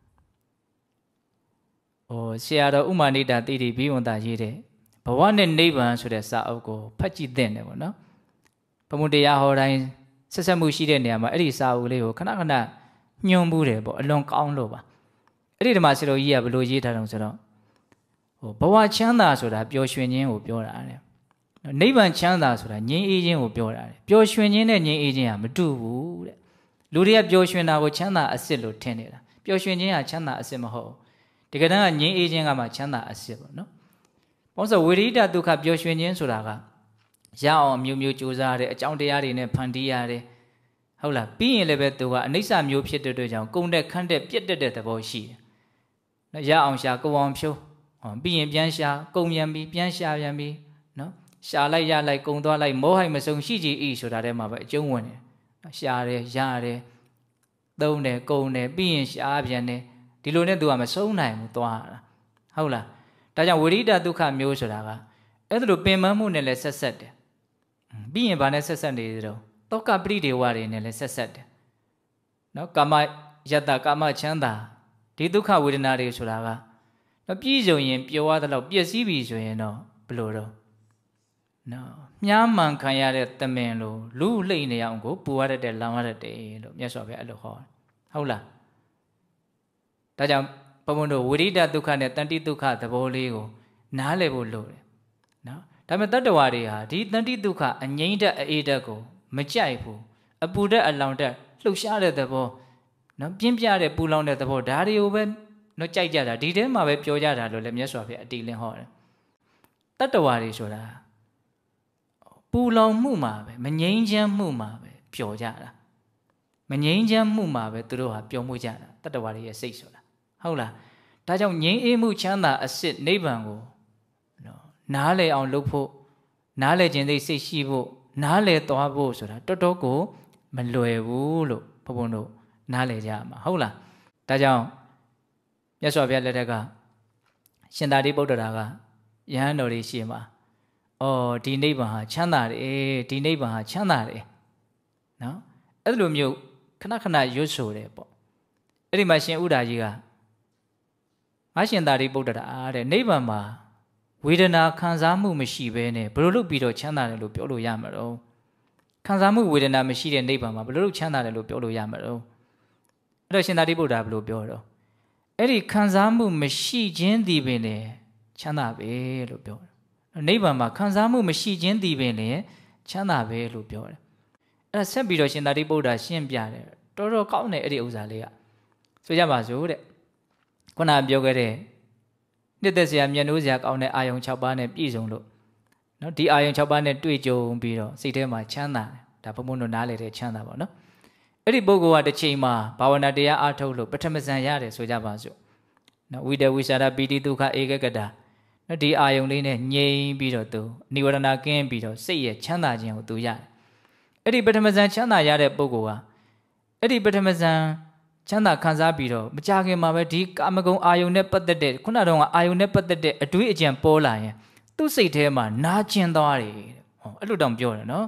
ဟိုဆရာတော်ဥမာနိတာတိတိဘိဝန္တာရေးတဲ့ဘဝနဲ့နိဗ္ဗာန်ဆိုတဲ့စာအုပ်ကိုဖတ်ကြည့်သင့်တယ်ပေါ့နော်ဘုံဘုံတရားဟောတိုင်းဆက်ဆက်မှုရှိတဲ့နေရာမှာအဲ့ဒီစာအုပ်လေးကိုခဏခဏညွှန်မှုတယ်ပေါ့အလွန်ကောင်းလို့ပါအဲ့ဒီဓမ္မဆရာတော်ကြီးကဘယ်လိုရေးထားတော့ဆိုတော့ဟိုဘဝချမ်းသာဆိုတာပျော်ရွှင်ခြင်းကိုပြောတာတဲ့နိဗ္ဗာန်ချမ်းသာဆိုတာငြိမ်းအေးခြင်းကိုပြောတာတဲ့ပျော်ရွှင်ခြင်းနဲ့ငြိမ်းအေးခြင်းဟာမတူဘူးတဲ့လူတွေကပျော်ရွှင်တာကိုချမ်းသာအစစ်လို့ထင်နေတာပျော်ရွှင်ခြင်းဟာချမ်းသာအစစ်မဟုတ်တကယ်တမ်းကငြိမ်းအေးခြင်းကမှချမ်းသာအစစ်ပေါ့နော်ဘာလို့ဆိုဝိရိယဒုက္ခပျော်ရွှင်ခြင်းဆိုတာကရအောင်အမျိုးမျိုးကြိုးစားရတယ်အကြောင်းတရားတွေနဲ့ဖန်တီးရတယ်ဟုတ်လားပြီးရင်လည်းပဲသူကအနိစ္စမျိုးဖြစ်တဲ့အတွက်ကြောင့်ကုံတဲ့ခန့်တဲ့ပြက်တက်တဲ့သဘောရှိတယ်နော်ရအောင်ရှာကုံအောင်ဖြိုးဟောပြီးရင်ပြန်ရှာကုံပြန်ပြီးပြန်ရှာပြန်ပြီးနော်ရှာလိုက်ရလိုက်ကုံသွားလိုက်မောဟိုက်မစုံရှိကြည်ဤဆိုတာထဲမှာပဲအကျုံးဝင်တယ်ရှာတယ်ရတယ်သုံးတယ်ကုံတယ်ပြီးရင်ရှာပြန်တယ်ဒီလိုနဲ့သူကမဆုံးနိုင်ဘူးသွားတာဟုတ်လားဒါကြောင့်ဝိရိဒဒုက္ခမျိုးဆိုတာကအဲ့ဒါလိုပင်ပန်းမှုနဲ့လည်းဆက်ဆက်တယ်ပြီးရင်ဗာနဲ့ဆက်ဆက်နေတယ်တော့တောကပရိဒေဝတွေနဲ့လည်းဆက်ဆက်တယ်နော်ကာမယတ္တကာမချမ်းသာဒီဒုက္ခဝေဒနာတွေဆိုတာကနော်ပြည့်စုံရင်ပျော်ရတဲ့လောက်ပျက်စီးပြီဆိုရင်တော့ဘယ်လိုတော့နော်မြားမှန်ခံရတဲ့တမင်လိုလူလှိမ့်နေအောင်ကိုပူရတဲ့လောင်ရတဲ့လို့မြတ်စွာဘုရားအဲ့လိုဟောဟုတ်လားဒါကြောင့်ဘုံဘုံတို့ဝိရိဒဒုက္ခနဲ့တန်တိဒုက္ခသဘောလေးကိုနားလည်ဖို့လိုတယ်နော်ဒါပေမဲ့တတ္တဝါတွေဟာဒီတန်တိဒုက္ခအငြိမ့်တဲ့အေးတဲ့ကိုမကြိုက်ဘူးအပူတဲ့အလောင်တဲ့လှုပ်ရှားတဲ့သဘောနော်ပြင်းပြတဲ့ပူလောင်တဲ့သဘောဒါတွေကိုပဲနော်ကြိုက်ကြတာဒီထဲမှာပဲပြောကြတာလို့လည်းမြတ်စွာဘုရားအတိလင်းဟောတယ်တတ္တဝါတွေဆိုတာပူလောင်မှုမှာပဲမငြိမ်းချမ်းမှုမှာပဲပျော်ကြတာမငြိမ်းချမ်းမှုမှာပဲသူတို့ဟာပျော်မှုကြတာတတ္တဝါတွေရဲ့စိတ်ဆိုတာဟုတ်လားဒါကြောင့်ငြိမ်းအေးမှုချမ်းသာအစစ်နိဗ္ဗာန်ကိုနော်နားလည်အောင်လုပ်ဖို့နားလည်ခြင်းသိစိတ်ရှိဖို့နားလည်သွားဖို့ဆိုတာတော်တော်ကိုမလွယ်ဘူးလို့ဘုံဘုံတို့နားလည်ကြမှာဟုတ်လားဒါကြောင့်မြတ်စွာဘုရားလက်ထက်ကရှင်သာရိပုတ္တရာကယဟန်တော်တွေရှေ့မှာအော်ဒီနိဗ္ဗာန်ဟာချမ်းသာတယ်ဒီနိဗ္ဗာန်ဟာချမ်းသာတယ်နော်အဲ့လိုမျိုးခဏခဏရွတ်ဆိုတယ်ပေါ့အဲ့ဒီမှာရှင်ဥဒ္ဒါကြီးကငါရှင်သာရိပုတ္တရာတဲ့နိဗ္ဗာန်မှာဝေဒနာခံစားမှုမရှိဘဲနဲ့ဘယ်လိုလုပ်ပြီးတော့ချမ်းသာတယ်လို့ပြောလို့ရမှာတော့ခံစားမှုဝေဒနာမရှိတဲ့နိဗ္ဗာန်မှာဘယ်လိုလုပ်ချမ်းသာတယ်လို့ပြောလို့ရမှာတော့အဲ့တော့ရှင်သာရိပုတ္တရာဘယ်လိုပြောတော့အဲ့ဒီခံစားမှုမရှိခြင်းဒီပင်လေချမ်းသာပဲလို့ပြောတယ်နိဗ္ဗာန်မှာခံစားမှုမရှိခြင်းဒီပင်လေချမ်းသာပဲလို့ပြောတယ်အဲ့ဒါဆက်ပြီးတော့ရှင်သာရိပုတ္တရာရှင်းပြတယ်တော်တော်ကောင်းတယ်အဲ့ဒီဥစ္စာလေးကဆိုကြပါစို့တဲ့ခုနပြောခဲ့တဲ့နှစ်သက်စရာမျက်နှိုးစရာကောင်းတဲ့အာယုံ၆ပါးနဲ့ပြည့်စုံလို့နော်ဒီအာယုံ၆ပါးနဲ့တွေ့ကြုံပြီးတော့စိတ်ထဲမှာချမ်းသာတယ်ဒါဘုံဘုံတို့နားလေတဲ့ချမ်းသာပါနော်အဲ့ဒီပုဂ္ဂိုလ်ကတစ်ချိန်မှာဘာဝနာတရားအားထုတ်လို့ပထမဇန်ရတယ်ဆိုကြပါစို့နော်ဝိတဝိသရာပိတိဒုက္ခဧကကတာနော်ဒီအာယုံလေးနဲ့ငြိမ်ပြီးတော့သူနိဝရဏကင်းပြီးတော့စိတ်ရဲ့ချမ်းသာခြင်းကိုသူရတယ်အဲ့ဒီပထမဇန်ချမ်းသာရတဲ့ပုဂ္ဂိုလ်ကအဲ့ဒီပထမဇန်ချမ်းသာခံစားပြီးတော့မကြခင်မှာပဲဒီကာမဂုဏ်အာယုန်နဲ့ပတ်သက်တဲ့ခုနတော့အာယုန်နဲ့ပတ်သက်တဲ့အတွေးအကြံပေါ်လာရင်သူ့စိတ်ထဲမှာနာကျင်သွားတယ်ဟောအဲ့လိုတောင်ပြောတယ်နော်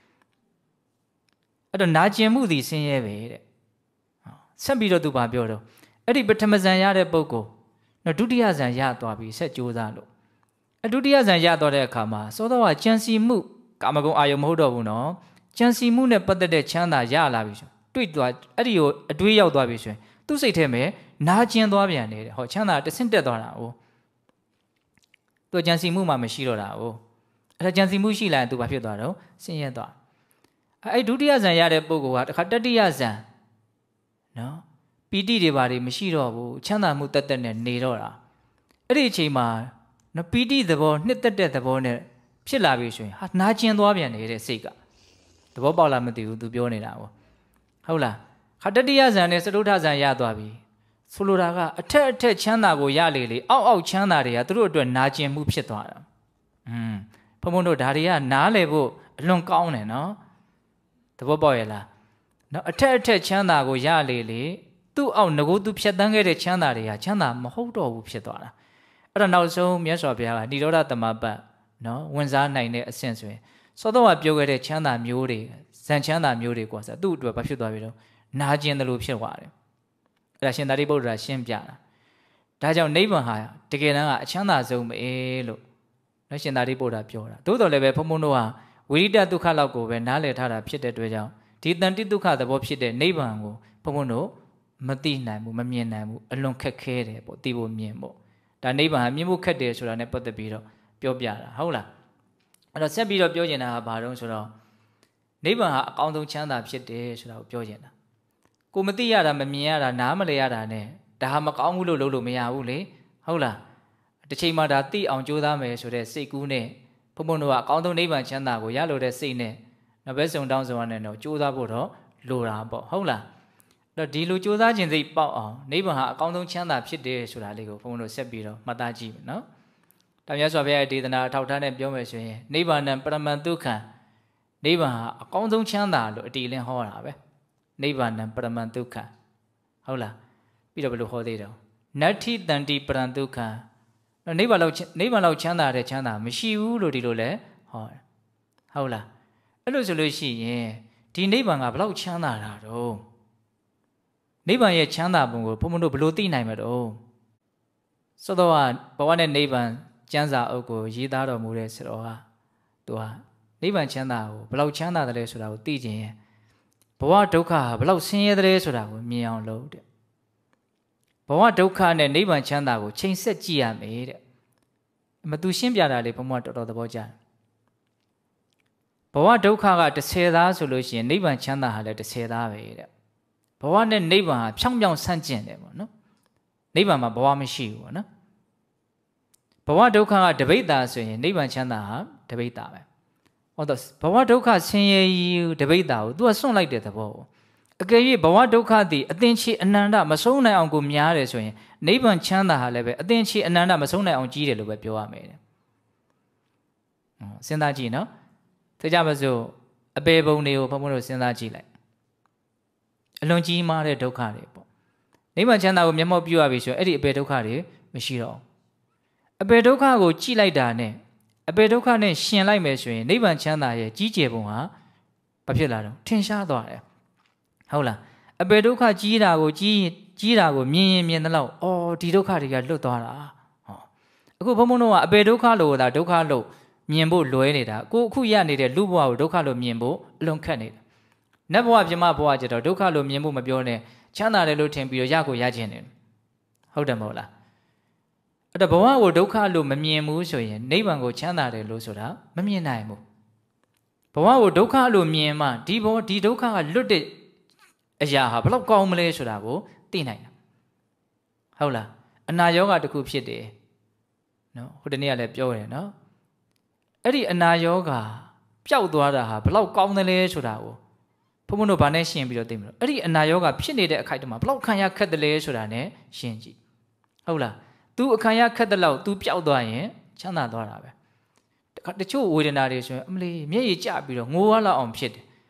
အဲ့တော့နာကျင်မှုသည်ဆင်းရဲပဲတဲ့ဆက်ပြီးတော့သူဘာပြောတော့အဲ့ဒီပထမဇန်ရတဲ့ပုဂ္ဂိုလ်နော်ဒုတိယဇန်ရသွားပြီးဆက်ကြိုးစားလို့အဒုတိယဇန်ရသွားတဲ့အခါမှာစောတော့ကကြံစီမှုကာမဂုဏ်အာယုန်မဟုတ်တော့ဘူးနော်ကြံစီမှုနဲ့ပတ်သက်တဲ့ချမ်းသာရလာပြီဆိုတွေ့သွားအဲ့ဒီကိုအတွေးရောက်သွားပြီဆိုရင်သူ့စိတ်ထဲမှာနာကျင်သွားပြန်တယ်ဟောချမ်းသာတဆင့်တက်သွားတာ哦သူကြံစီမှုမှမရှိတော့တာ哦အဲ့ဒါကြံစီမှုရှိလာရင်သူဘာဖြစ်သွားတော့ဆင်းရဲသွားအဲ့ဒုတိယဇန်ရတဲ့ပုဂ္ဂိုလ်ကတခါတတိယဇန်နော်ပီတိတွေဘာတွေမရှိတော့ဘူးချမ်းသာမှုတက်တက်နဲ့နေတော့တာအဲ့ဒီအချိန်မှာနော်ပီတိသဘောနှစ်သက်တဲ့သဘောနဲ့ဖြစ်လာပြီဆိုရင်ဟာနာကျင်သွားပြန်နေတဲ့စိတ်ကသဘောပေါက်လားမသိဘူးသူပြောနေတာပေါ့ဟုတ်လားခတတိယဇန်နဲ့စတုထဇန်ရသွားပြီဆိုလိုတာကအထက်အထက်ချမ်းသာကိုရလေလေအောက်အောက်ချမ်းသာတွေကသူတို့အတွက်နာကျင်မှုဖြစ်သွားတာอืมဘုံဘုံတို့ဒါတွေကနားလေဖို့အလွန်ကောင်းတယ်နော်သဘောပေါက်ရဲ့လားနော်အထက်အထက်ချမ်းသာကိုရလေလေသူ့အောက်ငကိုသူဖြတ်တန်းခဲ့တဲ့ချမ်းသာတွေကချမ်းသာမဟုတ်တော့ဘူးဖြစ်သွားတာအဲ့တော့နောက်ဆုံးမြတ်စွာဘုရားကဏိရောဓသမပတ်နော်ဝင်စားနိုင်တဲ့အဆင့်ဆိုရင်စောတော့ကပြောခဲ့တဲ့ချမ်းသာမျိုးတွေဇန်ချမ်းသာမျိုးတွေကဆိုသူ့အတွက်ဘာဖြစ်သွားပြီတော့နာကျင်တယ်လို့ဖြစ်သွားတယ်အဲ့ဒါရှင်သာရိပုတ္တရာရှင်းပြတာဒါကြောင့်နိဗ္ဗာန်ဟာတကယ်တမ်းကအချမ်းသာဆုံးပဲလို့နော်ရှင်သာရိပုတ္တရာပြောတာသို့တော်လည်းပဲဘုံဘုံတို့ဟာဝိရိတဒုက္ခလောက်ကိုပဲနားလည်ထားတာဖြစ်တဲ့အတွက်ကြောင့်ဒီတန်တိဒုက္ခသဘောဖြစ်တဲ့နိဗ္ဗာန်ကိုဘုံဘုံတို့မသိနိုင်ဘူးမမြင်နိုင်ဘူးအလွန်ခက်ခဲတယ်ပေါ့သိဖို့မြင်ဖို့ဒါနိဗ္ဗာန်ဟာမြင်ဖို့ခက်တယ်ဆိုတာနဲ့ပတ်သက်ပြီးတော့ပြောပြတာဟုတ်လားအဲ့တော့ဆက်ပြီးတော့ပြောချင်တာကဘာတုံးဆိုတော့နိဗ္ဗာန်ဟာအကောင်းဆုံးချမ်းသာဖြစ်တယ်ဆိုတာကိုပြောချင်တာကိုမသိရတာမမြင်ရတာနားမလည်ရတာ ਨੇ ဒါဟာမကောင်းဘူးလို့လုပ်လို့မရဘူးလေဟုတ်လားတစ်ချိန်မှဒါသိအောင်ကြိုးစားမယ်ဆိုတဲ့စိတ်ကူးနဲ့ဘုံဘုံတို့ကအကောင်းဆုံးနိဗ္ဗာန်ချမ်းသာကိုရလို့တဲ့စိတ်နဲ့နောက်ပဲစုံတောင်းစုံရတဲ့တော့ကြိုးစားဖို့တော့လိုတာပေါ့ဟုတ်လားအဲ့တော့ဒီလိုကြိုးစားခြင်းစိတ်ပေါက်အောင်နိဗ္ဗာန်ဟာအကောင်းဆုံးချမ်းသာဖြစ်တယ်ဆိုတာလေးကိုဘုံဘုံတို့ဆက်ပြီးတော့မှတ်သားကြည့်မယ်နော်ဒါမြတ်စွာဘုရားရဲ့ဒေသနာအထောက်ထားနဲ့ပြောမယ်ဆိုရင်နိဗ္ဗာန်ပရမန်ဒုက္ခံနိဗ္ဗာန်ဟာအကောင်းဆုံးချမ်းသာလို့အတီးလင်းဟောတာပဲနိဗ္ဗာန်ပရမန်ဒုက္ခံဟုတ်လားပြီးတော့ဘယ်လိုဟောသေးတော့နတ္ထိတန္တိပရံဒုက္ခံနိဗ္ဗာန်လောက်နိဗ္ဗာန်လောက်ချမ်းသာတဲ့ချမ်းသာမရှိဘူးလို့ဒီလိုလဲဟောဟုတ်လားအဲ့လိုဆိုလို့ရှိရင်ဒီနိဗ္ဗာန်ကဘလောက်ချမ်းသာတာတော့နိဗ္ဗာန်ရဲ့ချမ်းသာပုံကိုဘုံဘုံတို့ဘယ်လိုသိနိုင်မှာတော့သောတော်ကဘဝနဲ့နိဗ္ဗာန်ကျမ်းစာအုပ်ကိုရေးသားတော်မူတဲ့ဆရာတော်ကသူကနိဗ္ဗာန်ချမ်းသာကိုဘယ်လောက်ချမ်းသာတယ်လဲဆိုတာကိုသိခြင်းဘဝဒုက္ခဟာဘယ်လောက်ဆင်းရဲတယ်ဆိုတာကိုမြင်အောင်လုပ်တဲ့ဘဝဒုက္ခနဲ့နိဗ္ဗာန်ချမ်းသာကိုချိန်ဆက်ကြည့်ရမယ်တဲ့မသူရှင်းပြတာလေဘုံဘတော်တော်သဘောကျတယ်ဘဝဒုက္ခကတစ်ဆယ်သားဆိုလို့ရှိရင်နိဗ္ဗာန်ချမ်းသာဟာလည်းတစ်ဆယ်သားပဲတဲ့ဘဝနဲ့နိဗ္ဗာန်ဟာဖြောင်းဖြောင်းဆန့်ကျင်တယ်ပေါ့နော်နိဗ္ဗာန်မှာဘဝမရှိဘူးပေါ့နော်ဘဝဒုက္ခကတပိဋ္ဌာဆိုရင်နိဗ္ဗာန်ချမ်းသာဟာတပိဋ္ဌာပဲဟောတော့ဘဝဒုက္ခဆင်းရဲကြီးတပိဋ္ဌာကို तू ကစွန့်လိုက်တဲ့သဘောကိုအကယ်၍ဘဝဒုက္ခသည်အသင်္ချေအနန္တမဆုံးနိုင်အောင်ကိုများတယ်ဆိုရင်နိဗ္ဗာန်ချမ်းသာဟာလည်းပဲအသင်္ချေအနန္တမဆုံးနိုင်အောင်ကြီးတယ်လို့ပဲပြောရမယ်တဲ့ဟောစဉ်းစားကြည့်နော်သိကြပါစို့အပေပုံတွေကိုဘုံဘုံတို့စဉ်းစားကြည့်လိုက်အလွန်ကြီးမားတဲ့ဒုက္ခတွေပေါ့နိဗ္ဗာန်ချမ်းသာကိုမျက်မှောက်ပြုရပြီဆိုရင်အဲ့ဒီအပေဒုက္ခတွေမရှိတော့အပေဒုက္ခကိုကြည့်လိုက်တာနဲ့အပေဒုက္ခနဲ့ရှင်လိုက်မယ်ဆိုရင်နိဗ္ဗာန်ချမ်းသာရဲ့ကြီးကျယ်ပုံဟာဘာဖြစ်လာတော့ထင်ရှားသွားတယ်ဟုတ်လားအပေဒုက္ခကြီးတာကိုကြီးကြီးတာကိုမြင်ရင်မြင်သလောက်အော်ဒီဒုက္ခတွေကလွတ်သွားတာဟောအခုဘုံဘုံတို့ကအပေဒုက္ခလို့သာဒုက္ခလို့မြင်ဖို့လွဲနေတာကိုအခုရနေတဲ့လူဘဝကိုဒုက္ခလို့မြင်ဖို့အလွန်ခက်နေတာနတ်ဘဝပြမဘဝကျတော့ဒုက္ခလို့မြင်ဖို့မပြောနဲ့ချမ်းသာတယ်လို့ထင်ပြီးတော့ရကိုရခြင်းတယ်ဟုတ်တယ်မဟုတ်လားအဲ့တော့ဘဝကိုဒုက္ခလို့မမြင်ဘူးဆိုရင်နိဗ္ဗာန်ကိုချမ်းသာတယ်လို့ဆိုတာမမြင်နိုင်ဘူးဘဝကိုဒုက္ခလို့မြင်မှဒီဘဝဒီဒုက္ခကလွတ်တဲ့အရာဟာဘလောက်ကောင်းမလဲဆိုတာကိုသိနိုင်တာဟုတ်လားအနာရောဂါတစ်ခုဖြစ်တယ်နော်ဟိုတနေ့ကလည်းပြောတယ်နော်အဲ့ဒီအနာရောဂါပျောက်သွားတာဟာဘလောက်ကောင်းတယ်လဲဆိုတာကိုဘုံဘုံတို့ဗာနဲ့ရှင်းပြီးတော့သိမှာအဲ့ဒီအနာရောဂါဖြစ်နေတဲ့အခိုက်အတန့်မှာဘလောက်ခံရခက်တယ်လဲဆိုတာ ਨੇ ရှင်းကြည့်ဟုတ်လားသူအခါရခက်တဲ့လောက် तू ပျောက်သွားရင်ချမ်းသာသွားတာပဲတချို့ဝေဒနာတွေဆိုရင်အမလီမျက်ရည်ကျပြီးတော့ငိုရလောက်အောင်ဖြစ်တယ်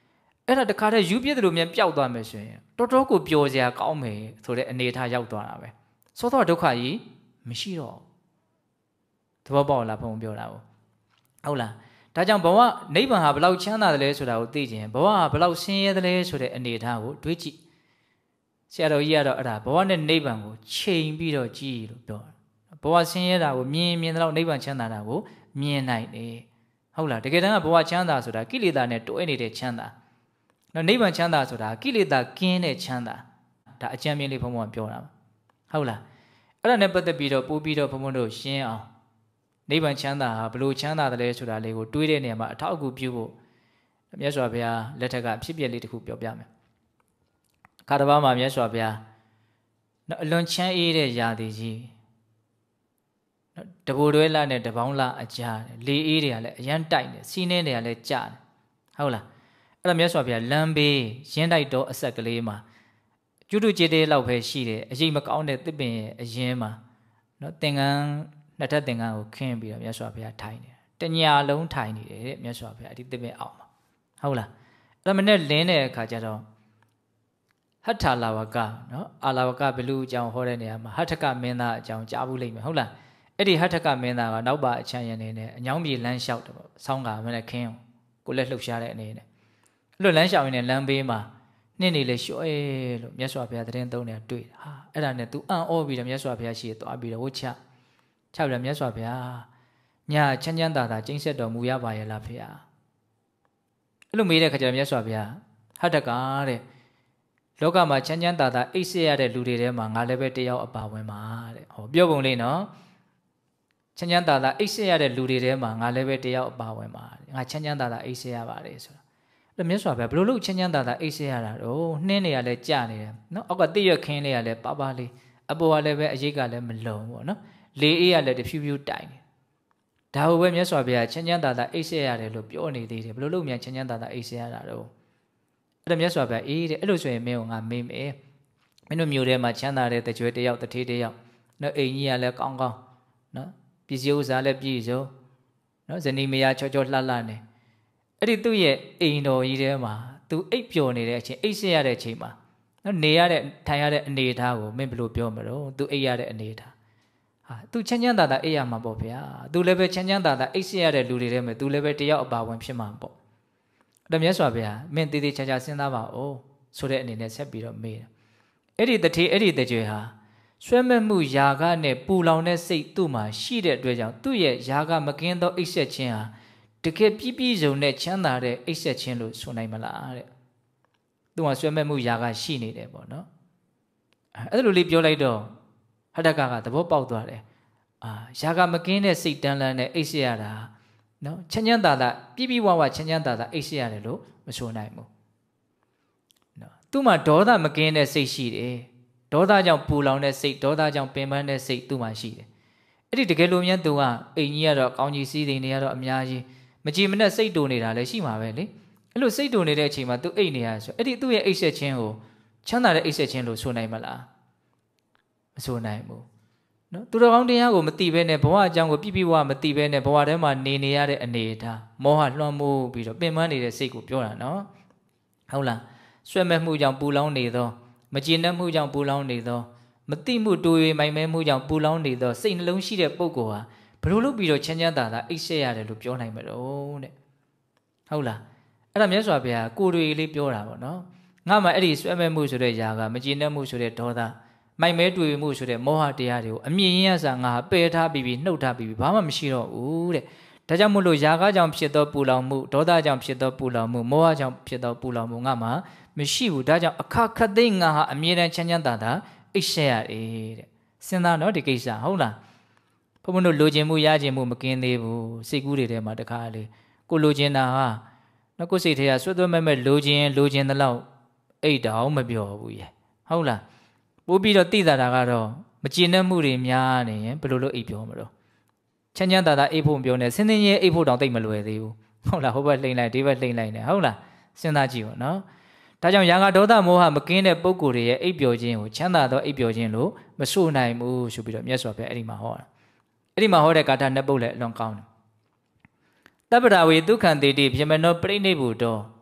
အဲ့ဒါတခါတည်းယူပြည့်တယ်လို့မြန်ပျောက်သွားမယ်ဆိုရင်တော်တော်ကိုပျော်စရာကောင်းမယ်ဆိုတဲ့အနေအထားရောက်သွားတာပဲသောသောဒုက္ခကြီးမရှိတော့သဘောပေါက်လားဘုံပြောတာကိုဟုတ်လားဒါကြောင့်ဘဝနိဗ္ဗာန်ဟာဘလောက်ချမ်းသာတယ်လဲဆိုတာကိုသိခြင်းဘဝဟာဘလောက်ဆင်းရဲတယ်လဲဆိုတဲ့အနေအထားကိုတွေးကြည့်ဆရာတော်ကြီးကတော့အဲ့ဒါဘဝနဲ့နိဗ္ဗာန်ကိုချိန်ပြီးတော့ကြည့်လို့ပြောတာဘဝဆင်းရဲတာကိုမြင်မြင်တော့နိဗ္ဗာန်ချမ်းသာတာကိုမြင်နိုင်တယ်ဟုတ်လားတကယ်တမ်းကဘဝချမ်းသာဆိုတာကိလေသာနဲ့တွဲနေတဲ့ချမ်းသာနော်နိဗ္ဗာန်ချမ်းသာဆိုတာကိလေသာကင်းတဲ့ချမ်းသာဒါအကျဉ်းမြင်လေးဘုံဘုံပြောတာဟုတ်လားအဲ့ဒါနဲ့ပတ်သက်ပြီးတော့ပို့ပြီးတော့ဘုံဘုံတို့ရှင်းအောင်နိဗ္ဗာန်ချမ်းသာဟာဘလို့ချမ်းသာတယ်လဲဆိုတာလေးကိုတွေးတဲ့နေရာမှာအထောက်အကူပြုဖို့မြတ်စွာဘုရားလက်ထက်ကဖြစ်ပျက်လေးတစ်ခုပြောပြမယ်ခါတစ်ပါးမှာမြတ်စွာဘုရားနော်အလွန်ချမ်းအေးတဲ့ရာသီကြီးနော်တဘိုတွဲလာနဲ့တပေါင်းလာအကြားလေအေးတွေကလည်းအရန်တိုက်နေစီးနှင်းတွေကလည်းကြာတယ်ဟုတ်လားအဲ့ဒါမြတ်စွာဘုရားလမ်းဘေးရင်းတိုက်တော်အဆက်ကလေးမှာကျွတ်တူကြေးသေးလောက်ပဲရှိတယ်အရေးမကောင်းတဲ့တစ်ပင်ရဲ့အရင်မှာနော်သင်္ကန်းနှစ်ထပ်သင်္ကန်းကိုခင်းပြီးတော့မြတ်စွာဘုရားထိုင်နေတယ်တညာလုံးထိုင်နေတယ်တဲ့မြတ်စွာဘုရားအဲ့ဒီတစ်ပင်အောက်မှာဟုတ်လားအဲ့ဒါမနဲ့လင်းတဲ့အခါကျတော့ဟထလာဝကနော်အာလာဝကဘလူအကြောင်းဟောတဲ့နေရာမှာဟထကမင်းသားအကြောင်းကြားဘူးလိမ့်မယ်ဟုတ်လားအဲ့ဒီဟထကမင်းသားကနောက်ပါအချမ်းရနေနဲ့အညောင်းပြေလမ်းလျှောက်တယ်ပေါ့ဆောင်းကမနဲ့ခင်းကိုလက်လှုပ်ရှားတဲ့အနေနဲ့အဲ့လိုလမ်းလျှောက်ရင်းနဲ့လမ်းဘေးမှာနှင်းနေလေလျှော့အဲလို့မြတ်စွာဘုရားတရင်သုံးနေတာတွေ့တာဟာအဲ့ဒါနဲ့ तू အံ့ဩပြီးတော့မြတ်စွာဘုရားရှိရသွားပြီးတော့ဝှချချပြီးတော့မြတ်စွာဘုရားညာချမ်းချမ်းသာသာကျင့်ဆက်တော်မူရပါရဲ့လားဖေဟာအဲ့လိုမေးတဲ့ခါကျတော့မြတ်စွာဘုရားဟထကတဲ့လောကမှာချမ်းချမ်းသာသာအိပ်စက်ရတဲ့လူတွေထဲမှာငါလည်းပဲတယောက်အပါဝင်ပါတဲ့ဟောပြောပုံလေးနော်ချမ်းချမ်းသာသာအိပ်စက်ရတဲ့လူတွေထဲမှာငါလည်းပဲတယောက်အပါဝင်ပါငါချမ်းချမ်းသာသာအိပ်စက်ရပါတယ်ဆိုတာအဲ့မြတ်စွာဘုရားဘယ်လိုလုပ်ချမ်းချမ်းသာသာအိပ်စက်ရတာတော့နှင်းနေရလဲကြာနေတယ်နော်အောက်ကတိရွက်ခင်းလေးရလဲပါပါလေးအပေါ်ကလည်းပဲအရေးကလည်းမလုံပေါ့နော်လေအေးရလဲတဖြူးဖြူးတိုင်နေဒါဟုတ်ပဲမြတ်စွာဘုရားချမ်းချမ်းသာသာအိပ်စက်ရတယ်လို့ပြောနေသေးတယ်ဘယ်လိုလုပ်မြန်ချမ်းချမ်းသာသာအိပ်စက်ရတာတော့အဲ့ဒါမြတ်စွာဘုရားအေးတဲ့အဲ့လိုဆိုရင်မင်းကငါမေးမယ်မင်းတို့မျိုးထဲမှာချမ်းသာတဲ့တကြွတယောက်တထေးတယောက်နော်အိမ်ကြီးကလည်းကောင်းကောင်းနော်ပစ္စည်းဥစ္စာလည်းပြည့်စုံနော်ဇနီးမယားချောချောလှလှနေအဲ့ဒီသူ့ရဲ့အိမ်တော်ကြီးထဲမှာသူအိပ်ပျော်နေတဲ့အချိန်အိပ်စက်ရတဲ့အချိန်မှာနော်နေရတဲ့ထိုင်ရတဲ့အနေအထားကိုမင်းဘယ်လိုပြောမလို့သူအိပ်ရတဲ့အနေအထားဟာသူချမ်းချမ်းသာသာအိပ်ရမှာပေါ့ဗျာသူလည်းပဲချမ်းချမ်းသာသာအိပ်စက်ရတဲ့လူတွေထဲမှာသူလည်းပဲတယောက်အပါဝင်ဖြစ်မှာပေါ့အဲ့ဒါမြတ်စွာဘုရားမင်းတည်တည်ချာချာစဉ်းစားပါဦးဆိုတဲ့အနေနဲ့ဆက်ပြီးတော့မေးတယ်အဲ့ဒီတထေအဲ့ဒီတကြွဟာဆွဲမဲ့မှုယာကနဲ့ပူလောင်တဲ့စိတ်သူ့မှာရှိတဲ့အတွက်ကြောင့်သူ့ရဲ့ယာကမကင်းသောအိပ်စက်ခြင်းဟာတကယ်ပြည့်ပြည့်စုံတဲ့ချမ်းသာတဲ့အိပ်စက်ခြင်းလို့ဆိုနိုင်မလားတဲ့သူကဆွဲမဲ့မှုယာကရှိနေတယ်ပေါ့နော်အဲ့လိုလေးပြောလိုက်တော့ဟတ္တကကသဘောပေါက်သွားတယ်အာယာကမကင်းတဲ့စိတ်တန်းလန်းနဲ့အိပ်စက်ရတာနော်ချမ်းချမ်းသာသာပြည့်ပြည့်ဝဝချမ်းချမ်းသာသာအိပ်စက်ရတယ်လို့မဆိုနိုင်ဘူးနော်သူ့မှာဒေါသမကင်းတဲ့စိတ်ရှိတယ်ဒေါသကြောင့်ပူလောင်တဲ့စိတ်ဒေါသကြောင့်ပင်ပန်းတဲ့စိတ်သူ့မှာရှိတယ်အဲ့ဒီတကယ်လို့မြန်သူကအိမ်ကြီးကတော့ကောင်းကြီးစည်းစိမ်တွေကတော့အများကြီးမကြည်မနဲ့စိတ်တူနေတာလည်းရှိမှာပဲလေအဲ့လိုစိတ်တူနေတဲ့အချိန်မှာသူအိတ်နေရဆိုအဲ့ဒီသူ့ရဲ့အိတ်ဆက်ခြင်းကိုချမ်းသာတဲ့အိတ်ဆက်ခြင်းလို့ဆိုနိုင်မလားမဆိုနိုင်ဘူးနော်သူတော်ကောင်းတရားကိုမသိဘဲနဲ့ဘဝအကြောင်းကိုပြည့်ပြည့်ဝမသိဘဲနဲ့ဘဝထဲမှာနေနေရတဲ့အနေအထားမောဟလွှမ်းမိုးပြီးတော့ပင်ပန်းနေတဲ့စိတ်ကိုပြောတာနော်ဟုတ်လားဆွဲမဲ့မှုကြောင့်ပူလောင်နေသောမကျေနပ်မှုကြောင့်ပူလောင်နေသောမတိမှုတူ၍မိုင်မဲမှုကြောင့်ပူလောင်နေသောစိတ်နှလုံးရှိတဲ့ပုဂ္ဂိုလ်ဟာဘယ်လိုလုပ်ပြီးတော့ချမ်းချမ်းသာသာအိပ်စက်ရတယ်လို့ပြောနိုင်မလို့တဲ့ဟုတ်လားအဲ့ဒါမြတ်စွာဘုရားကိုယ်တွေလေးပြောတာပေါ့နော်ငါမှအဲ့ဒီဆွဲမဲ့မှုဆိုတဲ့ຢာကမကျေနပ်မှုဆိုတဲ့ဒေါသမိုင်မဲတွေ့မှုဆိုတဲ့မောဟတရားတွေကိုအမြင်ရင်းရစာငါပယ်ထားပြီးပြီးနှုတ်ထားပြီးပြီးဘာမှမရှိတော့ဘူးတဲ့ဒါကြောင့်မို့လို့ຢာကကြောင့်ဖြစ်သောပူလောင်မှုဒေါသကြောင့်ဖြစ်သောပူလောင်မှုမောဟကြောင့်ဖြစ်သောပူလောင်မှုငါမှမရှိဘူးဒါကြောင့်အခါခတ်သိငါဟာအမြဲတမ်းချမ်းချမ်းသာသာအိပ်ဆက်ရတယ်တဲ့စဉ်းစားတော့ဒီကိစ္စဟုတ်လားဘုံဘုံတို့လိုချင်မှုရချင်မှုမကင်းသေးဘူးစိတ်ကူးတွေထဲမှာတခါလေကိုလိုချင်တာဟာနော်ကိုစိတ်ထဲကဆွတ်သွဲမဲ့မဲ့လိုချင်လိုချင်တဲ့လောက်အိတ်တောင်မပြောဘူးရဲ့ဟုတ်လားပို့ပြီးတော့သိတာတာကတော့မကျေနပ်မှုတွေများနေရင်ဘယ်လိုလုပ်အိတ်ပြောမလို့ချမ်းချမ်းသာသာအိတ်ဖို့ပြောနေစင်းစင်းရဲအိတ်ဖို့တောင်တိတ်မလွယ်သေးဘူးဟုတ်လားဟိုဘက်လှိမ့်လိုက်ဒီဘက်လှိမ့်လိုက်နေဟုတ်လားစဉ်းစားကြည့်ပါနော်ဒါကြောင့်ရာဂဒေါသမောဟမကင်းတဲ့ပုဂ္ဂိုလ်တွေရဲ့အိပ်ပျော်ခြင်းကိုချမ်းသာသောအိပ်ပျော်ခြင်းလို့မဆိုနိုင်ဘူးဆိုပြီးတော့မြတ်စွာဘုရားအဲ့ဒီမှာဟောတာအဲ့ဒီမှာဟောတဲ့ကာထာနှစ်ပုဒ်လည်းအလွန်ကောင်းတယ်တပ္ပရာဝေဒုက္ခံတေတိပြမနောပြိဋိဘုတော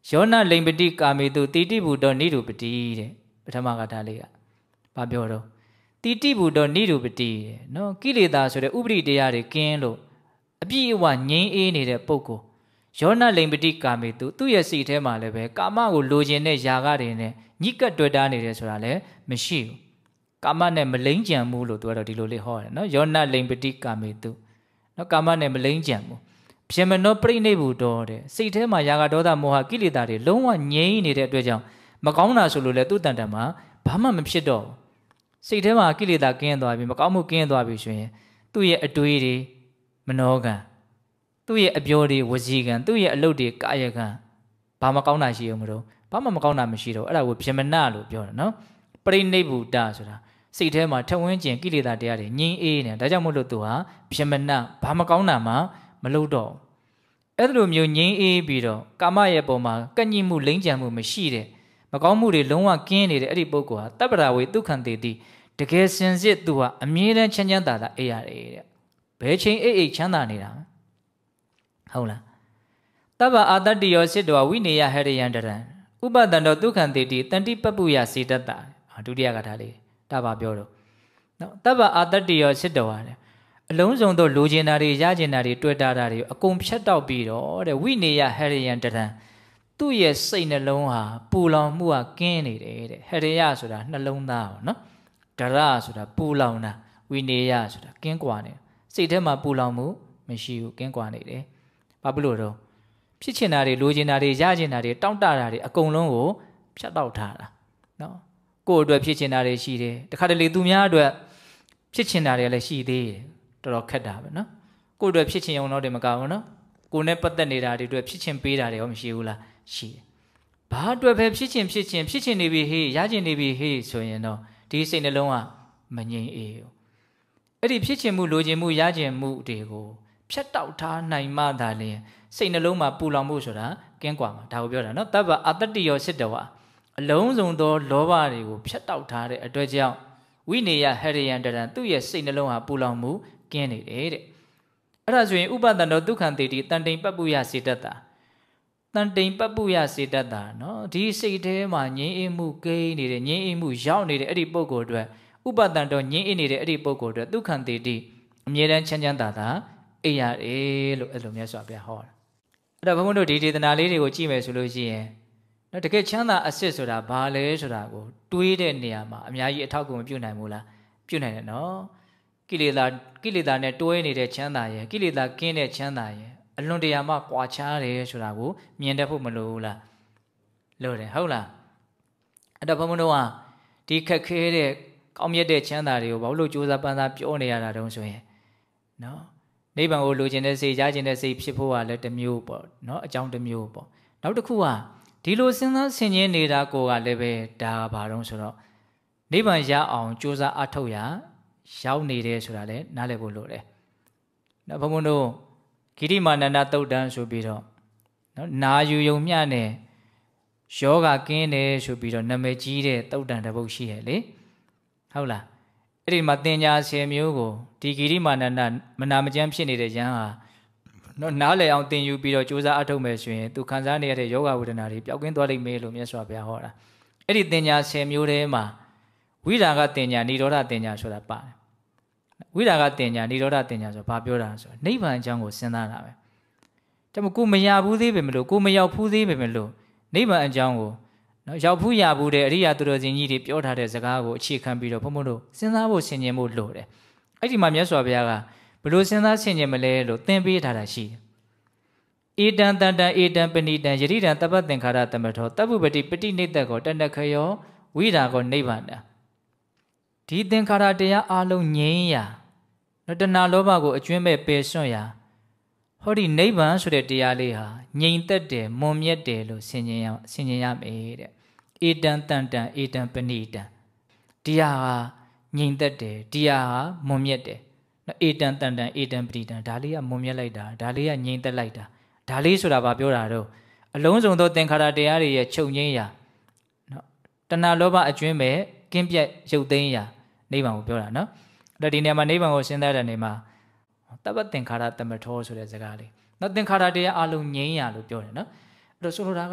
ယောနလိမ္ပတိကာမေတုတိတိဘူတောနိရုပတိတဲ့ပထမကထာလေးကဘာပြောတော့တိတိဘူတောနိရုပတိတဲ့နော်ကိလေသာဆိုတဲ့ဥပရိတရားတွေကင်းလို့အပြည့်အဝငြိမ်းအေးနေတဲ့ပုဂ္ဂိုလ်ယောနလိမ္ပတိကာမေတုသူ့ရဲ့စိတ်ထဲမှာလည်းပဲကာမကိုလိုချင်တဲ့ຢာကတွေနဲ့ညှိကပ်တွေ့တာနေတယ်ဆိုတာလည်းမရှိဘူးကာမနဲ့မလိမ့်ကြံမှုလို့သူကတော့ဒီလိုလေးဟောတယ်နော်ယောနလိမ္ပတိကာမေတုနော်ကာမနဲ့မလိမ့်ကြံမှုပြမနောပြိဋိဘုတော်တဲ့စိတ်ထဲမှာຢာကဒေါသမောဟကိလေသာတွေလုံးဝငြိမ်းနေတဲ့အတွက်ကြောင့်မကောင်းတာဆိုလို့လေသူ့တန်တန်မှာဘာမှမဖြစ်တော့စိတ်ထဲမှာကိလေသာကင်းသွားပြီမကောင်းမှုကင်းသွားပြီဆိုရင်သူ့ရဲ့အတွေးတွေမနောကံသူ့ရဲ့အပြောတွေဝစီကံသူ့ရဲ့အလုပ်တွေကာယကံဘာမကောင်းတာရှိအောင်မလို့ဘာမှမကောင်းတာမရှိတော့အဲ့ဒါကိုပြမနာလို့ပြောတယ်နော်ပရိနိဗ္ဗုတဆိုတာစိတ်ထဲမှာထဝင်းကျင်ကိလေသာတရားတွေငြိမ်းအေးနေဒါကြောင့်မို့လို့သူဟာပြမနာဘာမကောင်းတာမှမလုပ်တော့အဲ့လိုမျိုးငြိမ်းအေးပြီးတော့ကာမရဲ့ပုံမှာကန့်ညှိမှုလိမ့်ကြံမှုမရှိတဲ့မကောင်းမှုတွေလုံးဝကင်းနေတဲ့အဲ့ဒီပုဂ္ဂိုလ်ဟာတပ္ပရာဝေဒုက္ခံတေတိတကယ်စင်စစ်သူဟာအမြဲတမ်းချမ်းချမ်းသာသာအေးရတယ်တဲ့ဘယ်ချိန်အိတ်အိတ်ချမ်းသာနေတာဟုတ်လားတဗ္ဗအာတတ္တိယောစစ်တောဝိနေယဟရိယံတရံဥပဒန္တောဒုက္ခံတေတိတန်တိပပ္ပုယစေတတ္တာဒုတိယကထာလေးဒါပါပြောတော့နော်တဗ္ဗအာတတ္တိယောစစ်တောဟာအလုံးစုံသောလိုချင်တာတွေရချင်တာတွေတွေ့တာတွေအကုန်ဖြတ်တောက်ပြီးတော့တဲ့ဝိနေယဟရိယံတရံသူ့ရဲ့စိတ်နှလုံးဟာပူလောင်မှုကကင်းနေတယ်တဲ့ဟရိယဆိုတာနှလုံးသားပေါ့နော်ဒရဆိုတာပူလောင်တာဝိနေယဆိုတာကင်းကွာနေစိတ်ထဲမှာပူလောင်မှုမရှိဘူးကင်းကွာနေတယ်ဘာဖြစ်လို့တော့ဖြစ်ချင်တာတွေလိုချင်တာတွေရချင်တာတွေတောင့်တတာတွေအကုန်လုံးကိုဖြတ်တောက်ထားတာနော်ကိုယ့်အတွက်ဖြစ်ချင်တာတွေရှိတယ်တခါတလေသူများအတွက်ဖြစ်ချင်တာတွေလည်းရှိသေးတယ်တော်တော်ခက်တာပဲနော်ကိုယ့်အတွက်ဖြစ်ချင်အောင်တော့တယ်မကောင်းဘူးနော်ကိုယ်နဲ့ပတ်သက်နေတာတွေအတွက်ဖြစ်ချင်ပေးတာတွေရောမရှိဘူးလားရှိတယ်ဘာအတွက်ပဲဖြစ်ချင်ဖြစ်ချင်ဖြစ်ချင်နေပြီဟေးရချင်နေပြီဟေးဆိုရင်တော့ဒီစိတ်နှလုံးကမငြိမ်အေးဘူးအဲ့ဒီဖြစ်ချင်မှုလိုချင်မှုရချင်မှုတွေကိုဖြတ်တောက်ထားနိုင်မှသာလျှင်စိတ်နှလုံးမှာပူလောင်မှုဆိုတာကင်းကွာမှာဒါကိုပြောတာနော်တဗ္ဗအတ္တတိယောစစ်တဝအလုံးစုံသောလောဘတွေကိုဖြတ်တောက်ထားတဲ့အတွက်ကြောင့်ဝိနေယဟရိယံတရံသူ့ရဲ့စိတ်နှလုံးဟာပူလောင်မှုကင်းနေတယ်တဲ့အဲ့ဒါဆိုရင်ဥပဒန္တောဒုက္ခံတေတိတန်တိန်ပပ္ပုယစေတတ္တာတန်တိန်ပပ္ပုယစေတတ္တာနော်ဒီစိတ်ထဲမှာငြိမ်းအေးမှုကိန်းနေတဲ့ငြိမ်းအေးမှုရောက်နေတဲ့အဲ့ဒီပုဂ္ဂိုလ်အတွက်ဥပဒန္တောငြိမ်းအေးနေတဲ့အဲ့ဒီပုဂ္ဂိုလ်အတွက်ဒုက္ခံတေတိအမြဲတမ်းချမ်းချမ်းသာသာအေးရတယ်လို့အဲ့လိုမြတ်စွာဘုရားဟောတာအဲ့တော့ဘုန်းဘုန်းတို့ဒီဒေသနာလေးတွေကိုကြည့်မယ်ဆိုလို့ရှိရင်နော်တကယ်ချမ်းသာအစစ်ဆိုတာဘာလဲဆိုတာကိုတွေးတဲ့နေရာမှာအများကြီးအထောက်အကူမပြုနိုင်ဘူးလားပြုနိုင်တယ်နော်ကိလေသာကိလေသာနဲ့တွဲနေတဲ့ချမ်းသာရဲ့ကိလေသာကင်းတဲ့ချမ်းသာရဲ့အလွန်တရာမှကွာခြားတယ်ဆိုတာကိုမြင်တတ်ဖို့မလိုဘူးလားလို့တယ်ဟုတ်လားအဲ့တော့ဘုန်းဘုန်းတို့ကဒီခက်ခဲတဲ့ကောင်းမြတ်တဲ့ချမ်းသာတွေကိုဘာလို့ကြိုးစားပန်းစားပြောနေရတာတုံးဆိုရင်နော်နိဗ္ဗာန်ကိုလိုချင်တဲ့စိတ်ကြားချင်တဲ့စိတ်ဖြစ်ဖို့ကလည်းတစ်မျိုးပေါ့နော်အကြောင်းတစ်မျိုးပေါ့နောက်တစ်ခုကဒီလိုစဉ်းစားဆင်ခြင်နေတာကိုကလည်းပဲဒါဘာတုံးဆိုတော့နိဗ္ဗာန်ရအောင်ကြိုးစားအထောက်ရရောက်နေတယ်ဆိုတာလည်းနားလည်ဖို့လိုတယ်နော်ဘုံဘုံတို့ဂိရိမာနန္ဒသုတ်တံဆိုပြီးတော့နော်နာယူယုံမျှနဲ့ယောဂကင်းတယ်ဆိုပြီးတော့နာမည်ကြီးတဲ့သုတ်တံတစ်ပုဒ်ရှိရဲ့လေဟုတ်လားအဲ့ဒီမှာသင်ညာဆယ်မျိုးကိုဒီဂိရိမာနန္ဒမနာမကျမ်းဖြစ်နေတဲ့ယဟန်ဟာနော်နားလည်အောင်သင်ယူပြီးတော့ကြိုးစားအထောက်မယ်ဆိုရင်သူခံစားနေရတဲ့ယောဂဝေဒနာတွေပျောက်ကင်းသွားလိမ့်မယ်လို့မြတ်စွာဘုရားဟောတာအဲ့ဒီသင်ညာဆယ်မျိုးထဲမှာဝိရာဂတင်ညာនិရောဓတင်ညာဆိုတာပါတယ်ဝိရာဂတင်ညာនិရောဓတင်ညာဆိုဘာပြောတာဆိုနိဗ္ဗာန်အကြောင်းကိုစဉ်းစားတာပဲဒါမှကိုမရဘူးသေးပဲမလို့ကိုမရောက်ဘူးသေးပဲမလို့နိဗ္ဗာန်အကြောင်းကိုနော်ရောက်ဘူးရဘူးတဲ့အရိယာသူတော်စင်ကြီးတွေပြောထားတဲ့စကားကိုအခြေခံပြီးတော့ဘုံဘုံတို့စဉ်းစားဖို့ဆင်ခြင်ဖို့လိုတယ်အဲ့ဒီမှာမြတ်စွာဘုရားကဘလို့စဉ်းစားဆင်ခြင်မလဲလို့သင်ပေးထားတာရှိတယ်ဧတံတန္တံဧတံပဏိတံယတိတံတပ္ပသင်္ခါရတမထောတပ္ပုပတိပတိနိတ္တကောတဏ္ဍခယောဝိရာကောနိဗ္ဗာန်ဒီသင်္ခါရတရားအလုံးငြိမ်းရာနော်တဏှာလောဘကိုအကျွမ်းမဲ့ပယ်စွန့်ရာဟောဒီနိဗ္ဗာန်ဆိုတဲ့တရားလေးဟာငြိမ်သက်တယ်မွန်မြတ်တယ်လို့ဆင်ခြင်ရဆင်ခြင်ရမယ်တဲ့ဧတံတန္တံဧတံပဏိတံတရားဟာငြိမ်သက်တယ်တရားဟာမွန်မြတ်တယ်နော်ဧတံတန္တံဧတံပဏိတံဒါလေးကမွန်မြတ်လိုက်တာဒါလေးကငြိမ်သက်လိုက်တာဒါလေးဆိုတာဘာပြောတာတော့အလုံးစုံသောသင်္ခါရတရားတွေရဲ့ချုပ်ငြိမ်းရာနော်တဏှာလောဘအကျွမ်းမဲ့ကင်းပြတ်ရုပ်သိမ်းရာနိဗ္ဗာန်ကိုပြောတာနော်အဲ့တော့ဒီနေရာမှာနိဗ္ဗာန်ကိုစဉ်းစားတဲ့နေမှာတပ္ပသင်္ခါရတမထောဆိုတဲ့စကားလေးနော်သင်္ခါရတရားအလုံးငြိမ်းရာလို့ပြောတယ်နော်အဲ့တော့ဆိုလိုတာက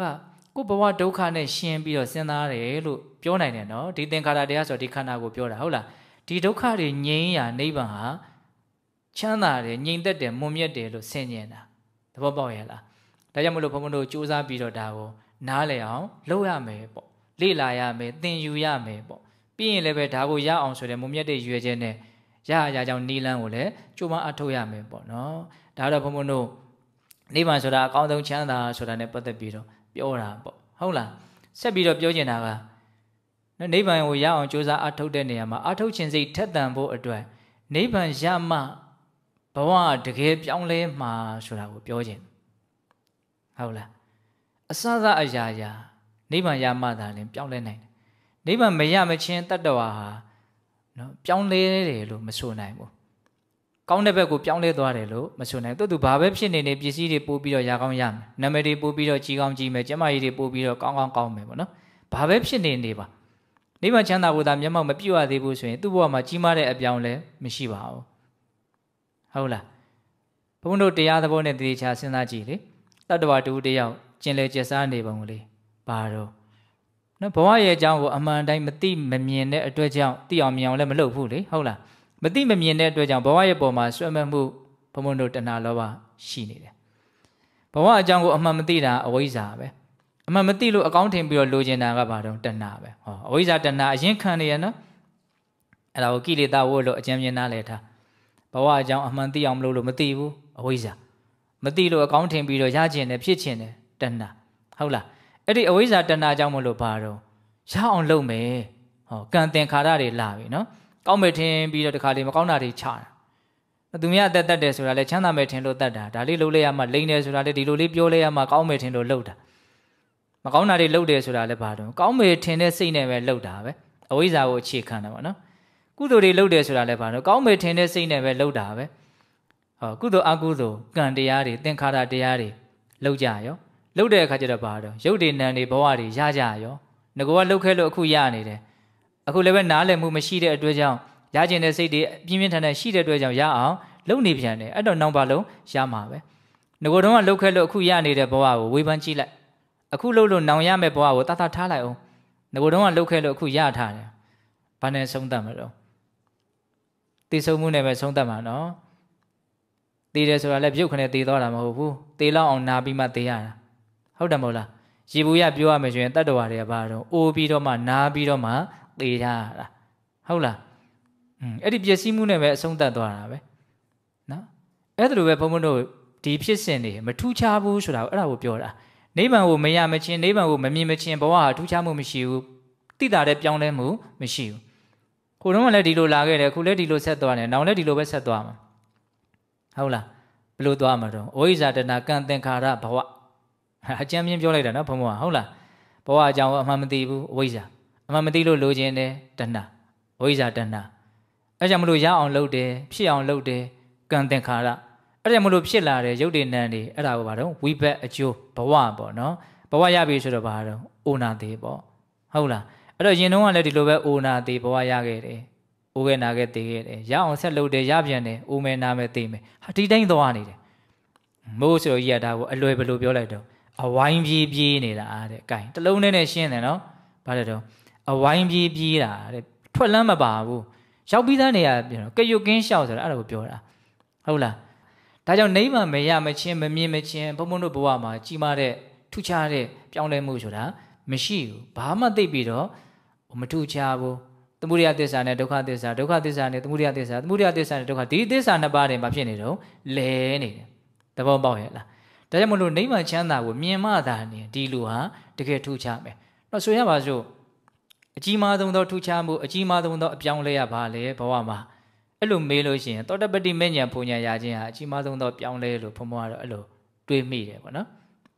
ကိုဘဝဒုက္ခနဲ့ရှင်းပြီးတော့စဉ်းစားတယ်လို့ပြောနိုင်တယ်နော်ဒီသင်္ခါရတရားဆိုဒီခန္ဓာကိုပြောတာဟုတ်လားဒီဒုက္ခတွေငြိမ်းရာနိဗ္ဗာန်ဟာချမ်းသာတယ်ငြိမ်သက်တယ်မွန်မြတ်တယ်လို့ဆင်ញင်တာသဘောပေါက်ရဲ့လားဒါကြောင့်မလို့ဘုန်းဘုန်းတို့စူးစမ်းပြီးတော့ဒါကိုနားလည်အောင်လုပ်ရမယ်ပေါ့လေ့လာရမယ်သင်ယူရမယ်ပေါ့ပြီးရင်လည်းပဲဒါကိုရအောင်ဆိုတဲ့မွန်မြတ်တဲ့ရွယ်ချက်နဲ့ရရကြောင့်နီလန်းကိုလည်းကြိုးပမ်းအထောက်ရမယ်ပေါ့နော်ဒါတော့ဘုန်းဘုန်းတို့နိဗ္ဗာန်ဆိုတာအကောင်းဆုံးချမ်းသာဆိုတာနဲ့ပတ်သက်ပြီးတော့ပြောတာပေါ့ဟုတ်လားဆက်ပြီးတော့ပြောချင်တာကနိဗ္ဗာန်ကိုရအောင်ကြိုးစားအထောက်တဲ့နေရာမှာအထောက်ခြင်းစိတ်ထက်သန်ဖို့အတွက်နိဗ္ဗာန်ရမှဘဝတကယ်ပြောင်းလဲမှာဆိုတာကိုပြောချင်ဟုတ်လားအစစအရာရာနိဗ္ဗာန်ရမှသာလင်ပြောင်းလဲနိုင်တယ်နိဗ္ဗာန်မရမချင်းတတ္တဝါဟာနော်ပြောင်းလဲတယ်လို့မဆိုနိုင်ဘူးကောင်းတဲ့ဘက်ကိုပြောင်းလဲသွားတယ်လို့မဆိုနိုင်သူ့သူဘာပဲဖြစ်နေနေပစ္စည်းတွေပို့ပြီးတော့ရကောင်းရမယ်နာမည်တွေပို့ပြီးတော့ကြီးကောင်းကြီးမယ်ကျမကြီးတွေပို့ပြီးတော့ကောင်းကောင်းကောင်းမယ်ပေါ့နော်ဘာပဲဖြစ်နေနေပါနိဗ္ဗာန်ချမ်းသာဖို့သာမျက်မှောက်မပြုတ်ရသေးဘူးဆိုရင်သူ့ဘဝမှာကြီးမားတဲ့အပြောင်းလဲမရှိပါဘူးဟုတ်လားဘုန်းတို့တရားသဘောနဲ့တည်ချာစဉ်းစားကြည့်လေတတ္တဝါတူတယောက်ကျင်လေကျက်စားနေပုံလေးဘာတော့နော်ဘဝရဲ့အကြောင်းကိုအမှန်တိုင်းမသိမမြင်တဲ့အတွက်ကြောင့်သိအောင်မြင်အောင်လည်းမလုပ်ဘူးလေဟုတ်လားမသိမမြင်တဲ့အတွက်ကြောင့်ဘဝရဲ့ပုံမှာဆွဲမဲ့မှုဘုံဘုံတို့တဏှာလောဘရှိနေတယ်ဘဝအကြောင်းကိုအမှန်မသိတာအဝိဇ္ဇာပဲအမှန်မသိလို့အကောင်းထင်ပြီးတော့လိုချင်တာကဘာတော့တဏှာပဲဟောအဝိဇ္ဇာတဏှာအရင်ခံနေရနော်အဲ့ဒါကိုကိလေသာဝတ်လို့အကျဉ်းမြင်နာလဲထားဘဝအကြောင်းအမှန်သိအောင်မလုပ်လို့မသိဘူးအဝိဇ္ဇာမသိလို့အကောင်းထင်ပြီးတော့ရကျင်တယ်ဖြစ်ကျင်တယ်တဏှာဟုတ်လားအဲ့ဒီအဝိဇ္ဇာတဏှာကြောင့်မလို့ဘာတော့ရအောင်လုပ်မယ်ဟောကံသင်္ခါရတွေလာပြီနော်ကောင်းမယ်ထင်ပြီးတော့တခါလေမကောင်းတာတွေချတာသူများအသက်တက်တယ်ဆိုတာလေချမ်းသာမယ်ထင်လို့တတ်တာဒါလေးလုပ်လိုက်ရမှလိမ့်တယ်ဆိုတာလေဒီလိုလေးပြောလိုက်ရမှကောင်းမယ်ထင်လို့လုပ်တာမကောင်းတာတွေလုပ်တယ်ဆိုတာလည်းဘာတော့ကောင်းမယ်ထင်တဲ့စိတ်နဲ့ပဲလုပ်တာပဲအဝိဇ္ဇာကိုအခြေခံတာပေါ့နော်ကုသိုလ်တွေလုပ်တယ်ဆိုတာလည်းဘာတော့ကောင်းမယ်ထင်တဲ့စိတ်နဲ့ပဲလုပ်တာပဲဟောကုသိုလ်အကုသိုလ်ကံတရားတွေသင်္ခါရတရားတွေလုပ်ကြရောလုပ်တဲ့အခါကျတော့ဘာတော့ရုပ်တွေနာမ်တွေဘဝတွေရကြရောငကောကလှုပ်ခဲလို့အခုရနေတယ်အခုလည်းပဲနားလည်မှုမရှိတဲ့အတွက်ကြောင့်ရကျင်တဲ့စိတ်တွေပြင်းပြင်းထန်ထန်ရှိတဲ့အတွက်ကြောင့်ရအောင်လုံနေပြန်တယ်အဲ့တော့နောက်ပါလုံးရမှာပဲငကောတော့ကလှုပ်ခဲလို့အခုရနေတဲ့ဘဝကိုဝေဖန်ကြည့်လိုက်အခုလှုပ်လို့နောင်ရမယ့်ဘဝကိုတတ်တတ်ထားလိုက်အောင်ငကောတော့ကလှုပ်ခဲလို့အခုရထားတယ်ဘာနဲ့ဆုံးသတ်မှာတော့တည်ဆုံမှုနဲ့ပဲဆုံးသတ်မှာနော်တည်တယ်ဆိုတာလည်းပြုတ်ခနဲ့တည်သွားတာမဟုတ်ဘူးတည်လောက်အောင်နာပြီးမှတည်ရတာဟုတ်တယ်မဟုတ်လားရေဘူးရပြောရမယ်ဆိုရင်တတ္တဝါတွေကဘာတော့အိုးပြီးတော့မှနားပြီးတော့မှသေထားတာဟုတ်လားอืมအဲ့ဒီပျက်စီးမှုနဲ့ပဲအဆုံးသတ်သွားတာပဲနော်အဲ့ဒါလိုပဲဘုန်းဘုန်းတို့ဒီဖြစ်စဉ်တွေမထူးခြားဘူးဆိုတာကိုအဲ့ဒါကိုပြောတာနိဗ္ဗာန်ကိုမရမချင်းနိဗ္ဗာန်ကိုမမြင်မချင်းဘဝဟာထူးခြားမှုမရှိဘူးတိတာတဲ့ပြောင်းလဲမှုမရှိဘူးခုတော့လည်းဒီလိုလာခဲ့တယ်ခုလည်းဒီလိုဆက်သွားတယ်နောက်လည်းဒီလိုပဲဆက်သွားမှာဟုတ်လားဘယ်လိုသွားမှာတော့အဝိဇ္ဇာတဏကံသင်္ခါရဘဝအကျဉ်းပြင်းပြောလိုက်တာနော်ဘုံဘုံဟုတ်လားဘဝအကြောင်းအမှန်မသိဘူးအဝိဇ္ဇာအမှန်မသိလို့လိုချင်တယ်တဏှာအဝိဇ္ဇာတဏှာအဲကြောင့်မလို့ရအောင်လုပ်တယ်ဖြစ်အောင်လုပ်တယ်ကံသင်္ခါရအဲကြောင့်မလို့ဖြစ်လာတဲ့ရုပ်တည်နံတွေအဲ့ဒါကိုဘာတော့ဝိဘက်အကျိုးဘဝပေါ့နော်ဘဝရပြီဆိုတော့ဘာတော့အိုနာသေးပေါ့ဟုတ်လားအဲ့တော့ရင်တုန်းကလည်းဒီလိုပဲအိုနာသေးဘဝရခဲ့တယ်အိုခဲ့နာခဲ့သေးခဲ့တယ်ရအောင်ဆက်လုပ်တယ်ရပြန်တယ်အိုမယ်နာမယ်သိမယ်ဟာဒီတိုင်းသွားနေတယ်မိုးဆိုကြီးကဒါကိုအလွယ်ဘယ်လိုပြောလိုက်တော့အဝိုင်းပြေးပြေးနေတာတဲ့ကဲတလုံးနဲ့နဲ့ရှင်းတယ်နော်ဘာလဲတော့အဝိုင်းပြေးပြေးတာတဲ့ထွက်လန်းမပါဘူးရောက်ပြီးသားနေရပြန်တော့ကရွတ်ကင်းလျှောက်ဆိုတာအဲ့ဒါကိုပြောတာဟုတ်လားဒါကြောင့်နိဗ္ဗာန်မရမချင်းမမြင်မချင်းဘုံဘုံတို့ဘဝမှာကြီးမားတဲ့ထူးခြားတဲ့ပြောင်းလဲမှုဆိုတာမရှိဘူးဘာမှသိပြီးတော့မထူးခြားဘူးသမုဒယသစ္စာနဲ့ဒုက္ခသစ္စာဒုက္ခသစ္စာနဲ့သမုဒယသစ္စာသမုဒယသစ္စာနဲ့ဒုက္ခဒီသစ္စာနှစ်ပါးတည်းမှာဖြစ်နေတော့လဲနေတယ်သဘောပေါက်ရဲ့လားဒါကြောင့်မလို့နိဗ္ဗာန်ချမ်းသာကိုမြင်မှသာနေဒီလူဟာတကယ်ထူးခြားမယ်တော့ဆိုရပါစို့အကြီးမားဆုံးသောထူးခြားမှုအကြီးမားဆုံးသောအပြောင်းလဲရပါလေဘဝမှာအဲ့လိုမေးလို့ရှိရင်သောတပတ္တိမဉ္ဇဉ်ပူညာရခြင်းဟာအကြီးမားဆုံးသောပြောင်းလဲလို့ဘုံဘွားကတော့အဲ့လိုတွေးမိတယ်ပေါ့နော်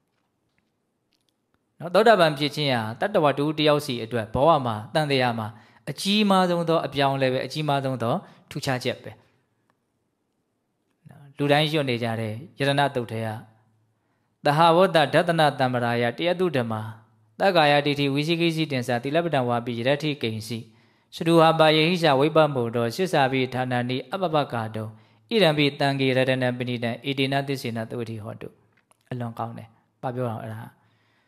နော်သောတာပန်ဖြစ်ခြင်းဟာတတ္တဝတူတယောက်စီအတွက်ဘဝမှာတန်တရားမှာအကြီးမားဆုံးသောအပြောင်းလဲပဲအကြီးမားဆုံးသောထူးခြားချက်ပဲလူတိုင်းရွတ်နေကြတဲ့ယရဏတုတ်ထဲကသဟဝတ္တဒသနတံပရာယတယတုဓမ္မာတက္ကာယတိတိဝိသိကိစီတင်္စာတိလပ္ပတံဝါပိယရထိကိဉ္စီစတုဟာပါယေဟိရှာဝိပ္ပမောတောရှစ္စာပိဌာနနိအပပကာတောဣရံပိတံကေရတနံပဏိတံဣတိနသစ္စေနသုတိဟောတုအလွန်ကောင်းတယ်။ဘာပြောအောင်အဲ့ဒါ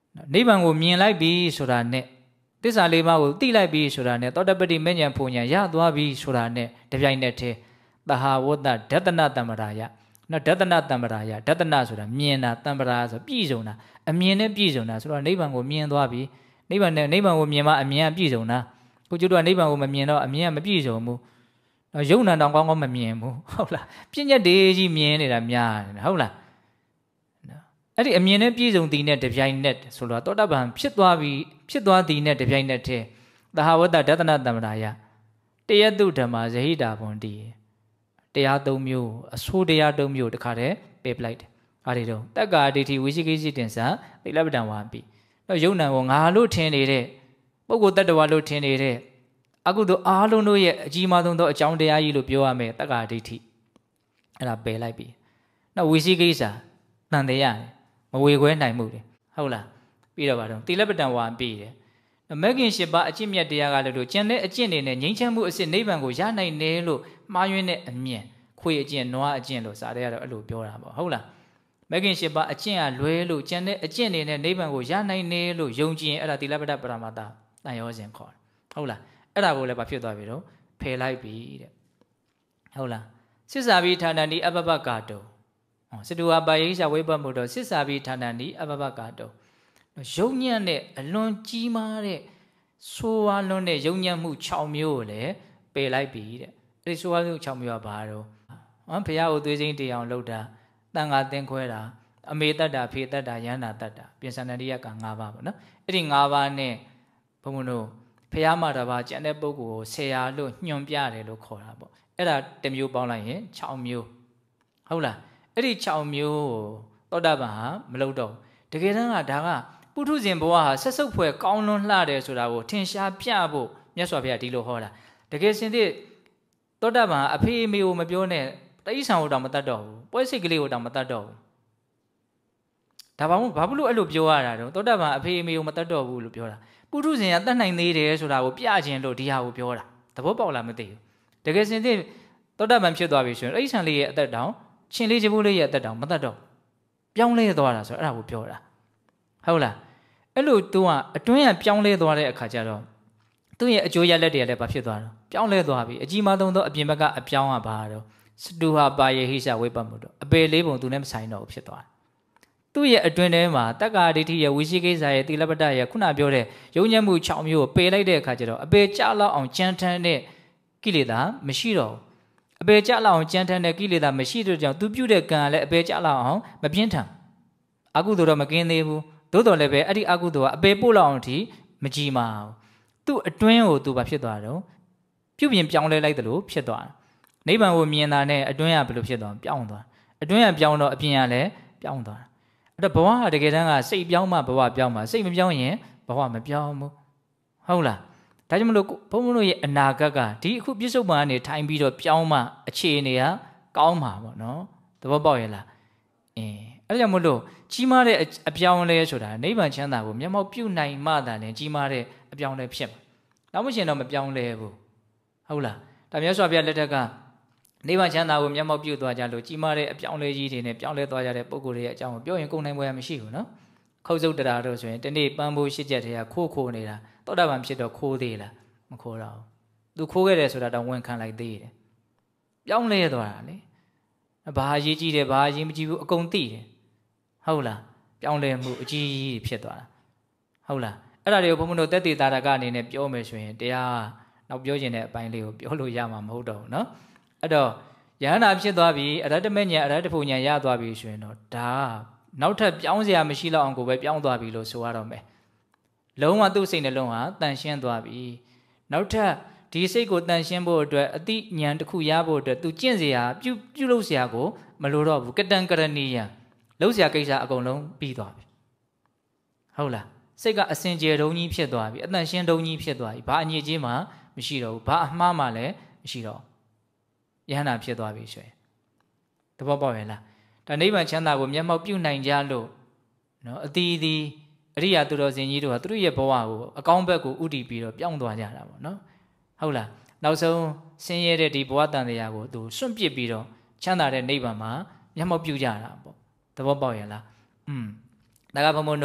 နိဗ္ဗာန်ကိုမြင်လိုက်ပြီဆိုတာနဲ့သစ္စာလေးပါးကိုသိလိုက်ပြီဆိုတာနဲ့သောတပတ္တိမဉ္ဇဉ်ဖူဉ္ဇဉ်ရသွားပြီဆိုတာနဲ့တပြိုင်နက်တည်းသဟာဝတ္တဒသနတမ္ပရာယနော်ဒသနတမ္ပရာယဒသနဆိုတာမြင်တာတမ္ပရာဆိုပြည့်စုံတာအမြင်နဲ့ပြည့်စုံတာဆိုတော့နိဗ္ဗာန်ကိုမြင်သွားပြီနိဗ္ဗာန်နဲ့နိဗ္ဗာန်ကိုမြင်မှအမြင်ကပြည့်စုံတာကိုကျတို့ကနိဗ္ဗာန်ကိုမမြင်တော့အမြင်ကမပြည့်စုံဘူးနော်ယုံနာတောင်ကောင်းကောင်းမမြင်ဘူးဟုတ်လားပြဉ္ညတ်တေးကြီးမြင်နေတာများတယ်ဟုတ်လားအဲ့ဒီအမြင်နဲ့ပြည့်စုံသည်နဲ့တပြိုင်နက်ဆိုတော့သောတပန်ဖြစ်သွားပြီဖြစ်သွားသည်နဲ့တပြိုင်နက်တည်းသဟာဝတ္တဒသနတမ္ပရာယတယတုဓမ္မဇဟိတာဘွန်တီတရားသုံးမျိုးအဆိုးတရားသုံးမျိုးတခါတည်းပယ်ပလိုက်တယ်အားဒီတော့တက္ကာဒိဋ္ဌိဝိသိကိစ္စတင်္စာသီလပတ္တံဝါပိတော့ယုံနံကိုငါလို့ထင်နေတဲ့ပုဂ္ဂိုလ်တ attva လို့ထင်နေတဲ့အကုသိုလ်အားလုံးတို့ရဲ့အကြီးမားဆုံးသောအကြောင်းတရားကြီးလို့ပြောရမယ်တက္ကာဒိဋ္ဌိအဲ့ဒါပယ်လိုက်ပြီနောက်ဝိသိကိစ္စတန်တရားမဝေခွဲနိုင်မှုတယ်ဟုတ်လားပြီးတော့ဗါတော့သီလပတ္တံဝါပိတယ်မဂ္ဂင်၈ပါးအကျင့်မြတ်တရားကလည်းလို့ကျန်တဲ့အကျင့်တွေနဲ့ငြိမ်းချမ်းမှုအစစ်နိဗ္ဗာန်ကိုရနိုင်တယ်လို့မှားယွင်းတဲ့အမြင်ခွေအကျင့်နွားအကျင့်လို့စာရဲကတော့အဲ့လိုပြောတာပေါ့ဟုတ်လားမဂ္ဂင်၈ပါးအကျင့်ကလွဲလို့ကျန်တဲ့အကျင့်တွေနဲ့နိဗ္ဗာန်ကိုရနိုင်တယ်လို့ယုံကြည်ရင်အဲ့ဒါသီလပတ္တပရမတ္တတန်ရောစဉ်ခေါ်တယ်ဟုတ်လားအဲ့ဒါကိုလည်းဘာဖြစ်သွားပြီတော့ဖယ်လိုက်ပြီတဲ့ဟုတ်လားစစ္ဆာဘိဌာနန္တိအပပကာတုံဟောစတုဝပါယိရှဝိပ္ပမုတ္တောစစ္ဆာဘိဌာနန္တိအပပကာတုံယုံညံ့တဲ့အလွန်ကြီးမားတဲ့ဆိုးဝါးလွန်းတဲ့ယုံညံ့မှု၆မျိုးကိုလည်းပယ်လိုက်ပြီတဲ့အဲ့ဒီဆိုးဝါးမှု၆မျိုးကဘာတော့ဟောဘုရားကိုသွေးစိမ့်တရားလှုပ်တာတန်ခါသင်ခွဲတာအမေတ္တတာဖေတ္တတာယန္တာတ္တပြင်စန္ဒရိယက၅ပါးပေါ့နော်အဲ့ဒီ၅ပါးနဲ့ဘုံဘုံတို့ဘုရားမှာတပါးကျန်တဲ့ပုဂ္ဂိုလ်ကိုဆရာလို့ညွှန်ပြတယ်လို့ခေါ်တာပေါ့အဲ့ဒါတစ်မျိုးပေါင်းလိုက်ရင်၆မျိုးဟုတ်လားအဲ့ဒီ၆မျိုးကိုသောတာပန်ဟာမလုပ်တော့တကယ်တမ်းကဒါကပုထုဇဉ်ဘဝဟာဆက်စုပ်ဖွယ်ကောင်းလွန်းလှတယ်ဆိုတာကိုထင်ရှားပြဖို့မြတ်စွာဘုရားဒီလိုဟောတာတကယ်စင်စစ်သောတာပန်အဖေအမေကိုမပြောနဲ့တိဋ္ဌာန်ကိုတောင်မတတ်တော့ဘူးပွဲစိတ်ကလေးကိုတောင်မတတ်တော့ဘူးဒါဘာလို့ဘာလို့အဲ့လိုပြောရတာတော့သောတာပန်အဖေအမေကိုမတတ်တော့ဘူးလို့ပြောတာပုထုဇဉ်ကတတ်နိုင်သေးတယ်ဆိုတာကိုပြခြင်းလို့ဒီဟာကိုပြောတာသဘောပေါက်လားမသိဘူးတကယ်စင်စစ်သောတာပန်ဖြစ်သွားပြီဆိုရင်တိဋ္ဌာန်လေးရဲ့အသက်တောင်ရှင်လေးချဘူးလေးရဲ့အသက်တောင်မတတ်တော့ပြောင်းလဲသွားတာဆိုအဲ့ဒါကိုပြောတာဟုတ်လားအဲ့လိုသူကအတွင်းကပြောင်းလဲသွားတဲ့အခါကျတော့သူ့ရဲ့အကျိုးရလက်တွေကလည်းဘာဖြစ်သွားတော့ပြောင်းလဲသွားပြီအကြီးမားဆုံးသောအပြင်ဘက်ကအပြောင်းကဘာတော့စတုဟာပါယေဟိရှဝိပ္ပမုတ္တောအပေလေးပုံသူနဲ့မဆိုင်တော့ဖြစ်သွားသူ့ရဲ့အတွင်းထဲမှာတက္ကာဒိဋ္ဌိရဲ့ဝိသိကိစ္စရဲ့သီလပတ္တရဲ့ခုနပြောတဲ့ယုံညံ့မှု၆မျိုးကိုပယ်လိုက်တဲ့အခါကျတော့အပေကြလောက်အောင်ကြမ်းထမ်းတဲ့ကိလေသာမရှိတော့အပေကြလောက်အောင်ကြမ်းထမ်းတဲ့ကိလေသာမရှိတဲ့ကြောင့်သူပြုတဲ့ကံကလည်းအပေကြလောက်အောင်မပြင်းထန်အကုသိုလ်တော့မကင်းသေးဘူးသို့တော်လည်းပဲအဲ့ဒီအကုသိုလ်ကအပေပို့လောက်အောင်အထိမကြီးမာဘူးသူ့အတွင်းကိုသူဘာဖြစ်သွားတော့ပြုပြင်ပြောင်းလဲလိုက်တယ်လို့ဖြစ်သွားတယ်နိဗ္ဗာန်ကိုမြင်တာနဲ့အတွင်းကဘယ်လိုဖြစ်သွားပြောင်းသွားအတွင်းကပြောင်းတော့အပြင်ကလည်းပြောင်းသွားအဲ့တော့ဘဝကတကယ်တမ်းကစိတ်ပြောင်းမှဘဝပြောင်းမှာစိတ်မပြောင်းရင်ဘဝမပြောင်းဘူးဟုတ်လားဒါကြောင့်မလို့ဘုန်းဘုန်းတို့ရဲ့အနာဂတ်ကဒီအခုပြစ္ဆုတ်ပံကနေထိုင်ပြီးတော့ပြောင်းမှအခြေအနေကကောင်းမှာပေါ့နော်သဘောပေါက်ရဲ့လားအင်းအဲ့ဒါကြောင့်မလို့ကြီးမားတဲ့အပြောင်းလဲဆိုတာနိဗ္ဗာန်ချမ်းသာကိုမျက်မှောက်ပြုနိုင်မှသာလျှင်ကြီးမားတဲ့အပြောင်းလဲဖြစ်မှာနောက်မရှင်တော့မပြောင်းလဲဘူးဟုတ်လားဒါမြတ်စွာဘုရားလက်ထက်ကနိဗ္ဗာန်ချမ်းသာကိုမျက်မှောက်ပြုသွားကြလို့ကြီးမားတဲ့အပြောင်းလဲကြီးတွေနဲ့ပြောင်းလဲသွားကြတဲ့ပုံကိုယ်တွေရဲ့အကြောင်းကိုပြောရင်ကုန်နိုင်ပွဲမရှိဘူးနော်ခုတ်စုတ်တရာတို့ဆိုရင်ဒီနေ့ပန်းဖို့ရှစ်ချက်တည်းကခိုးခိုးနေတာသောတာပန်ဖြစ်တော့ခိုးသေးလားမခိုးတော့သူခိုးခဲ့တယ်ဆိုတာတော့ဝန်ခံလိုက်သေးတယ်ပြောင်းလဲသွားတာလေဘာရေးကြည့်တယ်ဘာရေးမကြည့်ဘူးအကုန်သိတယ်ဟုတ်လားပြောင်းလဲမှုအကြီးကြီးဖြစ်သွားတာဟုတ်လားအဲ့ဒါတွေကိုဘုန်းဘုန်းတို့တက်တည်တာရကအနေနဲ့ပြောမယ်ဆိုရင်တရားနောက်ပြောခြင်းတဲ့အပိုင်းလေးကိုပြောလို့ရမှာမဟုတ်တော့ဘူးเนาะအဲ့တော့ယဟန္တာဖြစ်သွားပြီအရဟတမေညာအရဟတဖို့ညာရသွားပြီဆိုရင်တော့ဒါနောက်ထပ်ပြောင်းစရာမရှိတော့အောင်ကိုပဲပြောင်းသွားပြီလို့ဆိုရတော့မယ်လုံးဝသူ့စိတ်နှလုံးဟာတန်ရှင်းသွားပြီနောက်ထပ်ဒီစိတ်ကိုတန်ရှင်းဖို့အတွက်အတိဉာဏ်တစ်ခုရဖို့အတွက်သူကျင့်စရာပြုပြုလုပ်စရာကိုမလိုတော့ဘူးကတံကရဏီယလုပ်စရာကိစ္စအကုန်လုံးပြီးသွားပြီဟုတ်လားစိတ်ကအစင်ကြယ်တုံးကြီးဖြစ်သွားပြီအတန်ရှင်းတုံးကြီးဖြစ်သွားပြီဘာအညစ်အကြေးမှမရှိတော့ဘူးဘာအမှားမှလည်းမရှိတော့ယဟန္တာဖြစ်သွားပြီဆိုရင်သဘောပေါက်ရဲ့လားဒါနိဗ္ဗာန်ချမ်းသာကိုမျက်မှောက်ပြုနိုင်ကြလို့နော်အတီးတီးအရိယာသူတော်စင်ကြီးတို့ကသူတို့ရဲ့ဘဝကိုအကောင်းဘက်ကိုဥတည်ပြီးတော့ပြောင်းသွားကြတာပေါ့နော်ဟုတ်လားနောက်ဆုံးဆင်းရဲတဲ့ဒီဘဝတန်တရားကိုသူစွန့်ပစ်ပြီးတော့ချမ်းသာတဲ့နိဗ္ဗာန်မှာမျက်မှောက်ပြုကြတာပေါ့သဘောပေါက်ရဲ့လားอืมဒါကဘုံဘုံတို့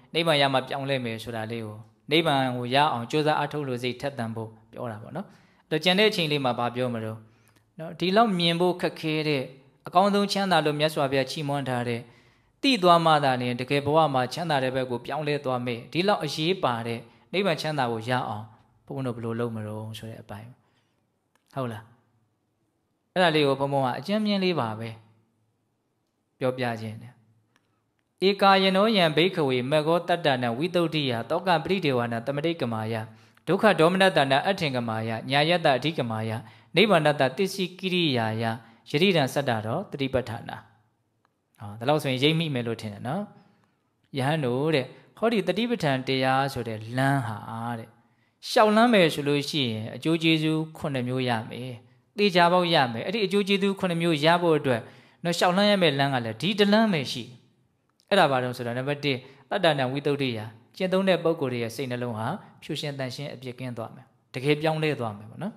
နိဗ္ဗာန်ရမှာပြောင်းလဲမယ်ဆိုတာလေးကိုနိဗ္ဗာန်ကိုရအောင်ကြိုးစားအထောက်လို့စိတ်ထက်သန်ဖို့ပြောတာပေါ့နော်တော့ကျန်တဲ့အချိန်လေးမှာဗာပြောမလို့နော်ဒီလောက်မြင်ဖို့ခက်ခဲတဲ့အကောင်းဆုံးချမ်းသာလို့မြတ်စွာဘုရားချီးမွမ်းထားတဲ့တိသွားမှသာလည်းတကယ်ဘဝမှာချမ်းသာတဲ့ဘက်ကိုပြောင်းလဲသွားမယ်ဒီလောက်အရေးပါတဲ့နိဗ္ဗာန်ချမ်းသာကိုရအောင်ဘုန်းဘုန်းတို့ဘယ်လိုလုပ်မလို့ဆိုတဲ့အပိုင်းဟုတ်လားအဲ့ဒါလေးကိုဘုန်းဘုန်းကအကျဉ်းမြင်လေးပါပဲပြောပြခြင်းတယ်ဧကာယနောယံဘိက္ခဝေမေဃောတတ္တနဝိတုဒ္ဓိယတောကပရိဒေဝနာတမတိကမာယဒုက္ခဒေါမနတနာအထင်ကမာယညာယတအဓိကမာယနိဗ္ဗာန်တတစ္ဆိကိရိယာယယရိဒံစတ္တတော်တတိပဋ္ဌာနာဟောဒါလို့ဆိုရင်ရိပ်မိမယ်လို့ထင်တယ်နော်ယဟန်တို့တဲ့ဟောဒီတတိပဋ္ဌာန်တရားဆိုတဲ့လမ်းဟာတဲ့ရှောက်လမ်းမယ်ဆိုလို့ရှိရင်အကျိုးကျေးဇူးခုနှစ်မျိုးရမယ်တေချာပေါက်ရမယ်အဲ့ဒီအကျိုးကျေးဇူးခုနှစ်မျိုးရဖို့အတွက်နော်ရှောက်လမ်းရမယ့်လမ်းကလည်းဒီတလမ်းပဲရှိအဲ့ဒါဘာလို့ဆိုတော့နံပါတ်တစ်တတ္တနာဝိတုဒ္ဓိယကျင့်သုံးတဲ့ပုဂ္ဂိုလ်ရဲ့စိတ်နှလုံးဟာဖြူရှင်တန်ရှင်းအပြစ်ကင်းသွားမယ်တကယ်ပြောင်းလဲသွားမယ်ပေါ့နော်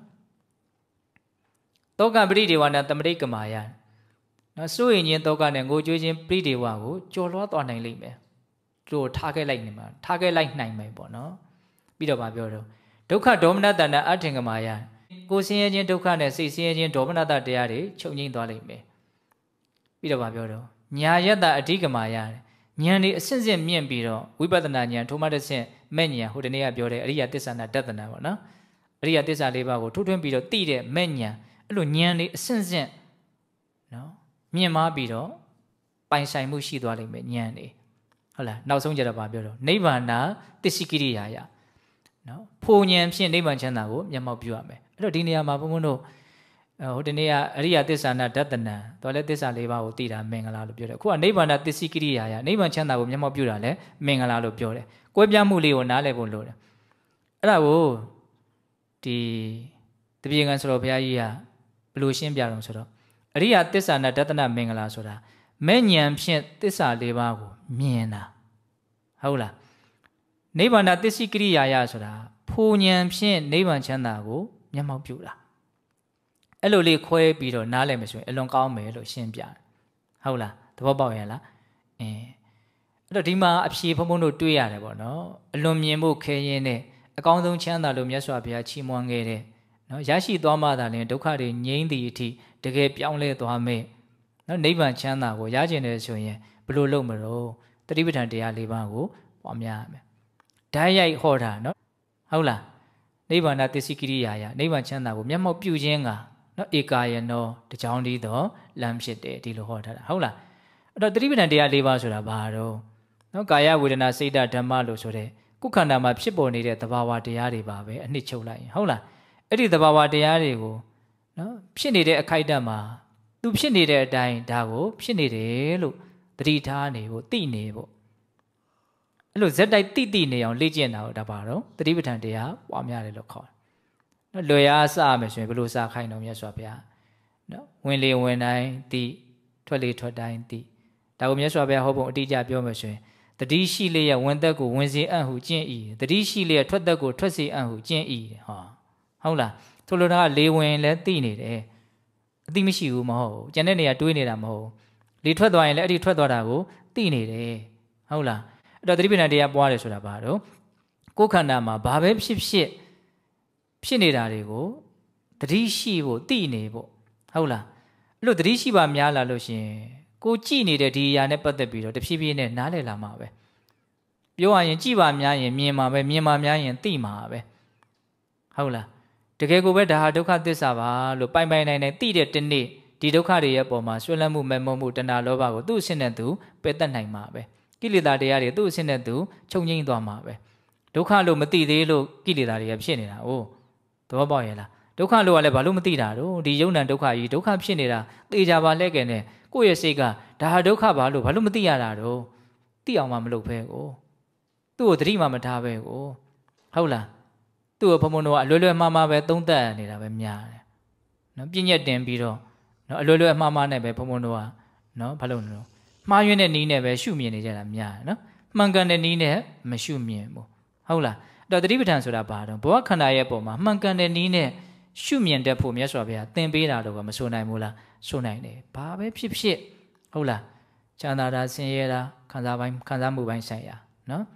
တောကပရိဒေဝနာတမတိကမာယနော်စိုးရင်ချင်းတောကနဲ့ငိုကြွေးခြင်းပရိဒေဝကိုကြော်လွှားသွားနိုင်လိမ့်မယ်တို့ထားခဲ့လိုက်နေမှာထားခဲ့လိုက်နိုင်မယ်ပေါ့နော်ပြီးတော့ဗာပြောတော့ဒုက္ခဒေါမနတနာအထင်ကမာယကိုဆင်းရဲခြင်းဒုက္ခနဲ့စိတ်ဆင်းရဲခြင်းဒေါမနတတရားတွေချုပ်ငြိမ်းသွားလိမ့်မယ်ပြီးတော့ဗာပြောတော့ညာယတအဓိကမာယဉာဏ်တွေအစစ်စစ်မြင့်ပြီးတော့ဝိပဿနာဉာဏ်ထိုမှတစ်ဆင့်မဲ့ဉာဏ်ဟိုတနေ့ကပြောတဲ့အရိယသစ္စာနာတတ္တနာပေါ့နော်အရိယသစ္စာလေးပါးကိုထိုးထွင်းပြီးတော့သိတဲ့မဲ့ဉာဏ်အဲ့လိုဉာဏ်တွေအစစ်စစ်နော်မြင့်မားပြီးတော့ပိုင်ဆိုင်မှုရှိသွားလိမ့်မယ်ဉာဏ်တွေဟုတ်လားနောက်ဆုံးကြတော့ဗာပြောတော့နိဗ္ဗာန်တစ္ဆိကိရိယာယနော်ဖို့ဉာဏ်ဖြင့်နိဗ္ဗာန်ချမ်းသာကိုမျက်မှောက်ပြုရမယ်အဲ့တော့ဒီနေရာမှာဘုန်းဘုန်းတို့ဟိုတနေ့ကအရိယသစ္စာနာဒတ္တနံတော်လဲသစ္စာလေးပါးကိုသိတာမင်္ဂလာလို့ပြောတယ်အခုကနိဗ္ဗာန်တစ္ဆိကိရိယာယနိဗ္ဗာန်ချမ်းသာကိုမျက်မှောက်ပြုတာလဲမင်္ဂလာလို့ပြောတယ်ကွဲပြားမှုလေးကိုနားလည်ဖို့လိုတယ်အဲ့ဒါကိုဒီတပည့်ကံဆိုတော့ဘုရားကြီးကဘယ်လိုရှင်းပြတော့ဆိုတော့အရိယသစ္စာနာဒတ္တနမင်္ဂလာဆိုတာမဲ့ဉာဏ်ဖြင့်သစ္စာလေးပါးကိုမြင်တာဟုတ်လားနိဗ္ဗာန်တစ္ဆိကိရိယာယဆိုတာဖို့ဉာဏ်ဖြင့်နိဗ္ဗာန်ချမ်းသာကိုမျက်မှောက်ပြုတာအဲ့လိုလေးခွဲပြီးတော့နားလည်မယ်ဆိုရင်အလွန်ကောင်းမယ်လို့ရှင်းပြတယ်ဟုတ်လားသဘောပေါက်ရဲ့လားအင်းအဲ့တော့ဒီမှာအဖြေဖုံဖုံတို့တွေးရတယ်ပေါ့နော်အလွန်မြင်ဖို့ခဲရင်နဲ့အကောင်းဆုံးချမ်းသာလို့မြတ်စွာဘုရားချီးမွမ်းခဲ့တဲ့နော်ရရှိသွားမှသာလျှင်ဒုက္ခတွေငြိမ်းသည့်အထိတကယ်ပြောင်းလဲသွားမယ်နော်နိဗ္ဗာန်ချမ်းသာကိုရကျင်တယ်ဆိုရင်ဘယ်လိုလုပ်မလို့တတိပဋ္ဌာန်တရား၄ပါးကိုပွားများရမယ်ဓာတ်ရိုက်ဟောတာနော်ဟုတ်လားနိဗ္ဗာန်တစ္ဆိကိရိယာယနိဗ္ဗာန်ချမ်းသာကိုမျက်မှောက်ပြုခြင်းကနော်ဧကာယနောတကြောင်းတည်းတော့လမ်းဖြစ်တယ်ဒီလိုဟောထားတာဟုတ်လားအဲ့တော့တတိပဋ္ဌာန်တရား၄ပါးဆိုတာဘာတော့နော်ကာယဝေဒနာစိတ်ဓာတ်ဓမ္မလို့ဆိုတဲ့ခုခန္ဓာမှာဖြစ်ပေါ်နေတဲ့သဘာဝတရားတွေပါပဲအနှစ်ချုပ်လိုက်ရင်ဟုတ်လားအဲ့ဒီသဘာဝတရားတွေကိုနော်ဖြစ်နေတဲ့အခိုက်အတန့်မှာသူဖြစ်နေတဲ့အတိုင်းဒါကိုဖြစ်နေတယ်လို့သတိထားနေဖို့သိနေဖို့အဲ့လိုဇက်တိုက်တိတိနေအောင်လေ့ကျင့်တာတော့ဒါပါတော့တတိပဋ္ဌာန်တရားပွားများတယ်လို့ခေါ်တယ်နော်လွယ်အားစမယ်ဆိုရင်ဘယ်လိုစခိုင်းတော့မြတ်စွာဘုရားနော်ဝင်လေဝင်တိုင်းသိထွက်လေထွက်တိုင်းသိဒါကိုမြတ်စွာဘုရားဟောပုံအတိအကျပြောမယ်ဆိုရင်တတိရှိလျက်ဝင်သက်ကိုဝင်စေအံ့ဟုကျင့်၏တတိရှိလျက်ထွက်သက်ကိုထွက်စေအံ့ဟုကျင့်၏ဟောဟုတ်လားဆိုလိုတာကလေဝင်လည်းသိနေတယ်အသိမရှိဘူးမဟုတ်ဘူးကျန်တဲ့နေရာတွေးနေတာမဟုတ်ဘူးလေထွက်သွားရင်လည်းအဲ့ဒီထွက်သွားတာကိုသိနေတယ်ဟုတ်လားအဲ့တော့တတိပဋ္ဌာန်တရားပွားတယ်ဆိုတာဘာတော့ကိုယ်ခန္ဓာမှာဘာပဲဖြစ်ဖြစ်ဖြစ်နေတာတွေကိုတတိရှိဖို့သိနေဖို့ဟုတ်လားအဲ့လိုတတိရှိပါများလာလို့ရှင်ကိုကြည့်နေတဲ့ဒီအရာနဲ့ပတ်သက်ပြီးတော့တဖြည်းဖြည်းနဲ့နားလည်လာမှာပဲပြောရရင်ကြည့်ပါများရင်မြင်မှာပဲမြင်ပါများရင်သိမှာပဲဟုတ်လားတကယ်ကိုပဲဒါဟာဒုက္ခသစ္စာပါလို့ပိုင်ပိုင်နိုင်နိုင်သိတဲ့တနေ့ဒီဒုက္ခတွေရဲ့ပုံမှာဆွဲလန်းမှုမဲ့မုံမှုတဏှာလောဘကိုသူ့အရှင်းနဲ့သူပယ်တတ်နိုင်မှာပဲကိလေသာတရားတွေသူ့အရှင်းနဲ့သူချုပ်ငြိမ်းသွားမှာပဲဒုက္ခလို့မသိသေးလို့ကိလေသာတွေဖြစ်နေတာ哦သဘောပေါက်ရဲ့လားဒုက္ခလို့ကလည်းဘာလို့မသိတာတော့ဒီယုံ nant ဒုက္ခကြီးဒုက္ခဖြစ်နေတာသိကြပါလဲကဲနဲ့ကိုယ့်ရဲ့စိတ်ကဒါဟာဒုက္ခပါလို့ဘာလို့မသိရတာတော့သိအောင်မှမလုပ်ဖဲကိုသူ့ကိုသတိမှမထားပဲကိုဟုတ်လားသူ့ကိုဘုံဘုံတော့အလွယ်လွယ်မှားမှားပဲသုံးသပ်နေတာပဲများတယ်နော်ပြည့်ညက်တင်ပြီးတော့နော်အလွယ်လွယ်မှားမှားနဲ့ပဲဘုံဘုံတော့ကနော်ဘာလို့လဲတော့မှားယွင်းတဲ့နီးနဲ့ပဲရှုမြင်နေကြတာများတယ်နော်မှန်ကန်တဲ့နီးနဲ့မရှုမြင်ဘူးဟုတ်လားအဲ့တော့တတိပဋ္ဌာန်ဆိုတာဘာတော့ဘဝခန္ဓာရဲ့ပုံမှာမှန်ကန်တဲ့နီးနဲ့ရှုမြင်တတ်ဖို့မြတ်စွာဘုရားသင်ပေးတာလို့ကမဆိုနိုင်ဘူးလားဆိုနိုင်တယ်ဘာပဲဖြစ်ဖြစ်ဟုတ်လားချမ်းသာတာဆင်းရဲတာခံစားပိုင်းခံစားမှုပိုင်းဆိုင်ရာနော်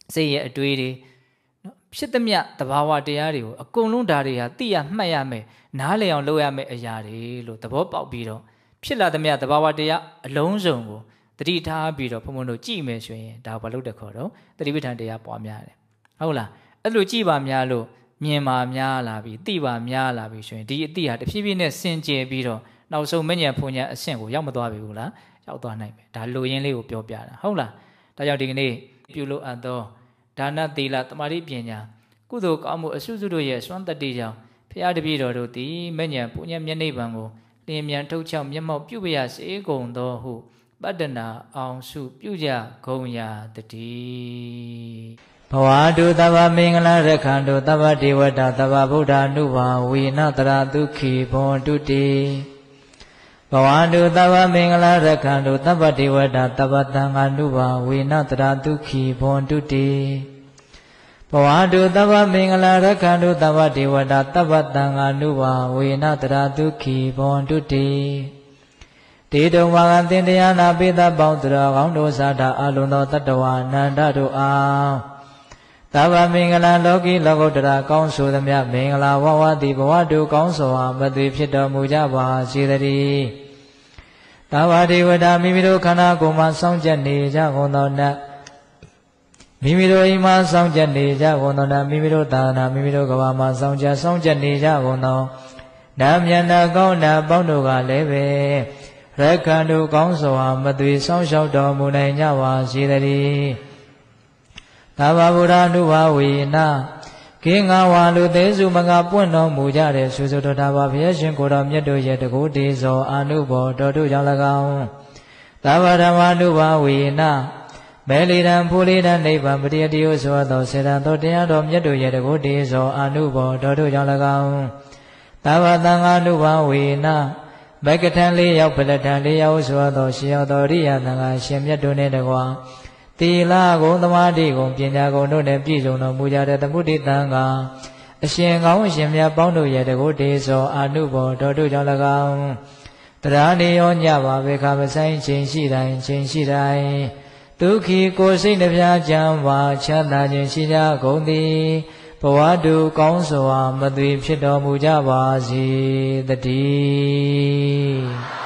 စိတ်ရဲ့အတွေးတွေဖြစ်သမျှတဘာဝတရားတွေကိုအကုန်လုံးဒါတွေဟာသိရမှတ်ရမယ်နားလည်အောင်လုပ်ရမယ်အရာတွေလို့သဘောပေါက်ပြီးတော့ဖြစ်လာသမျှတဘာဝတရားအလုံးစုံကိုတတိထားပြီးတော့ဘုံဘုံတို့ကြည့်မယ်ဆိုရင်ဒါဘာလို့တဲ့ခေါ်တော့တတိပဋ္ဌာန်တရားပွားများတယ်ဟုတ်လားအဲ့လိုကြည့်ပါများလို့မြင်ပါများလာပြီသိပါများလာပြီဆိုရင်ဒီအတိဟာတဖြည်းဖြည်းနဲ့စင်ကြယ်ပြီးတော့နောက်ဆုံးမဉ္ဇဉ်ဖုန်ဉ္ဇဉ်အဆင့်ကိုရောက်မသွားပြီဘူးလားရောက်သွားနိုင်မယ်ဒါလိုရင်းလေးကိုပြောပြတာဟုတ်လားဒါကြောင့်ဒီကနေ့ပြုလို့အပ်သောဒါနသီလသမာဓိပညာကုသိုလ်ကောင်းမှုအစုစုတို့ရဲ့စွမ်းတတ္တိကြောင့်ဖရာတပည့်တော်တို့သည်မဉ္ဇဉ်ပူဉ္ဇဉ်မျက်နှိပ်ပံကိုလင်းမြန်ထုတ်ချောက်မျက်မှောက်ပြုပရစေကုန်သောဟုပတ္တနာအောင်စုပြုကြဂုံရာတည်းဘဝတုသဗ္ဗမင်္ဂလာရခန္တုသဗ္ဗဒေဝတာသဗ္ဗဗုဒ္ဓ ानु ဘာဝေနတရာဒုက္ခိဘောတုတိဘဝတုသဗ္ဗမင်္ဂလာရခန္တုသဗ္ဗဒေဝတာသဗ္ဗသံဃာ ानु ဘာဝေနတရာဒုက္ခိဘောတုတိဘဝတုသဗ္ဗမင်္ဂလာရခန္တုသဗ္ဗဒေဝတာသဗ္ဗသံဃာ ानु ဘာဝေနတရာဒုက္ခိဘောတုတိတေတုံဝါကသင်တရားနာပိသပေါင်းသူတော်ကောင်းတို့သာတာအလုံးသောတတ္တဝါနန္ဒတို့အားသဗ္ဗမင်္ဂလာလောကီလောကုတ္တရာကောင်းဆိုသမျှမင်္ဂလာဝဝတိဘဝတုကောင်းစွာမသွေဖြစ်တော်မူကြပါစေတည်းသဗ္ဗဒေဝတာမိမိတို့ခန္ဓာကိုယ်မှာစောင့်ကြနေကြကုန်သောနတ်မိမိတို့အိမ်မှာစောင့်ကြနေကြကုန်သောနတ်မိမိတို့သာနာမိမိတို့ကဘာမှာစောင့်ကြစောင့်ကြနေကြကုန်သောနတ်မြတ်နာကောင်းနာပေါင်းတို့ကလည်းပဲရခန္တုကောင်းစွာမသွေစောင့်ရှောက်တော်မူနိုင်ကြပါစေတည်းသဗ္ဗဗုဒ္ဓ ानु ဘာဝေနခေငါဝါလူသေးစုမကပွင့်တော်မူကြတဲ့ဆုစုတော်တာပါဘုရားရှင်ကိုတော်မြတ်တို့ရဲ့တကုတေဇောအာနုဘောတော်တို့ကြောင့်၎င်းသဗ္ဗဓမ္မ ानु ဘာဝေနမေလီရန်ဖူလီရန်နိဗ္ဗာန်ပရိယတိယဆိုသောစေတံတော်တရားတော်မြတ်တို့ရဲ့တကုတေဇောအာနုဘောတော်တို့ကြောင့်၎င်းသဗ္ဗသံဃာ ानु ဘာဝေနဘဂထံလေးရောက်ပလထံလေးရောက်ဆိုသောရှင်ရောက်တော်ရိယသံဃာရှင်မြတ်တို့နှင့်တကွာသီလဂုဏ်သမာဓိဂုဏ်ပညာဂုဏ်တို့နှင့်ပြည့်စုံတော်မူကြတဲ့သမုဒိတံဃာအရှင်ကောင်းအရှင်မြတ်ပေါင်းတို့ရဲ့တကုတေဇောအာနုဘောတော်တို့ကြောင့်၎င်းတရားနေရောညပါဘေခမဆိုင်ခြင်းရှိတိုင်းခြင်းရှိတိုင်းဒုက္ခိကိုယ်စိတ်နှပြချမ်းပါချမ်းသာခြင်းရှိကြကုန်သည်ဘဝတုကောင်းစွာမသွေဖြစ်တော်မူကြပါစေတည်း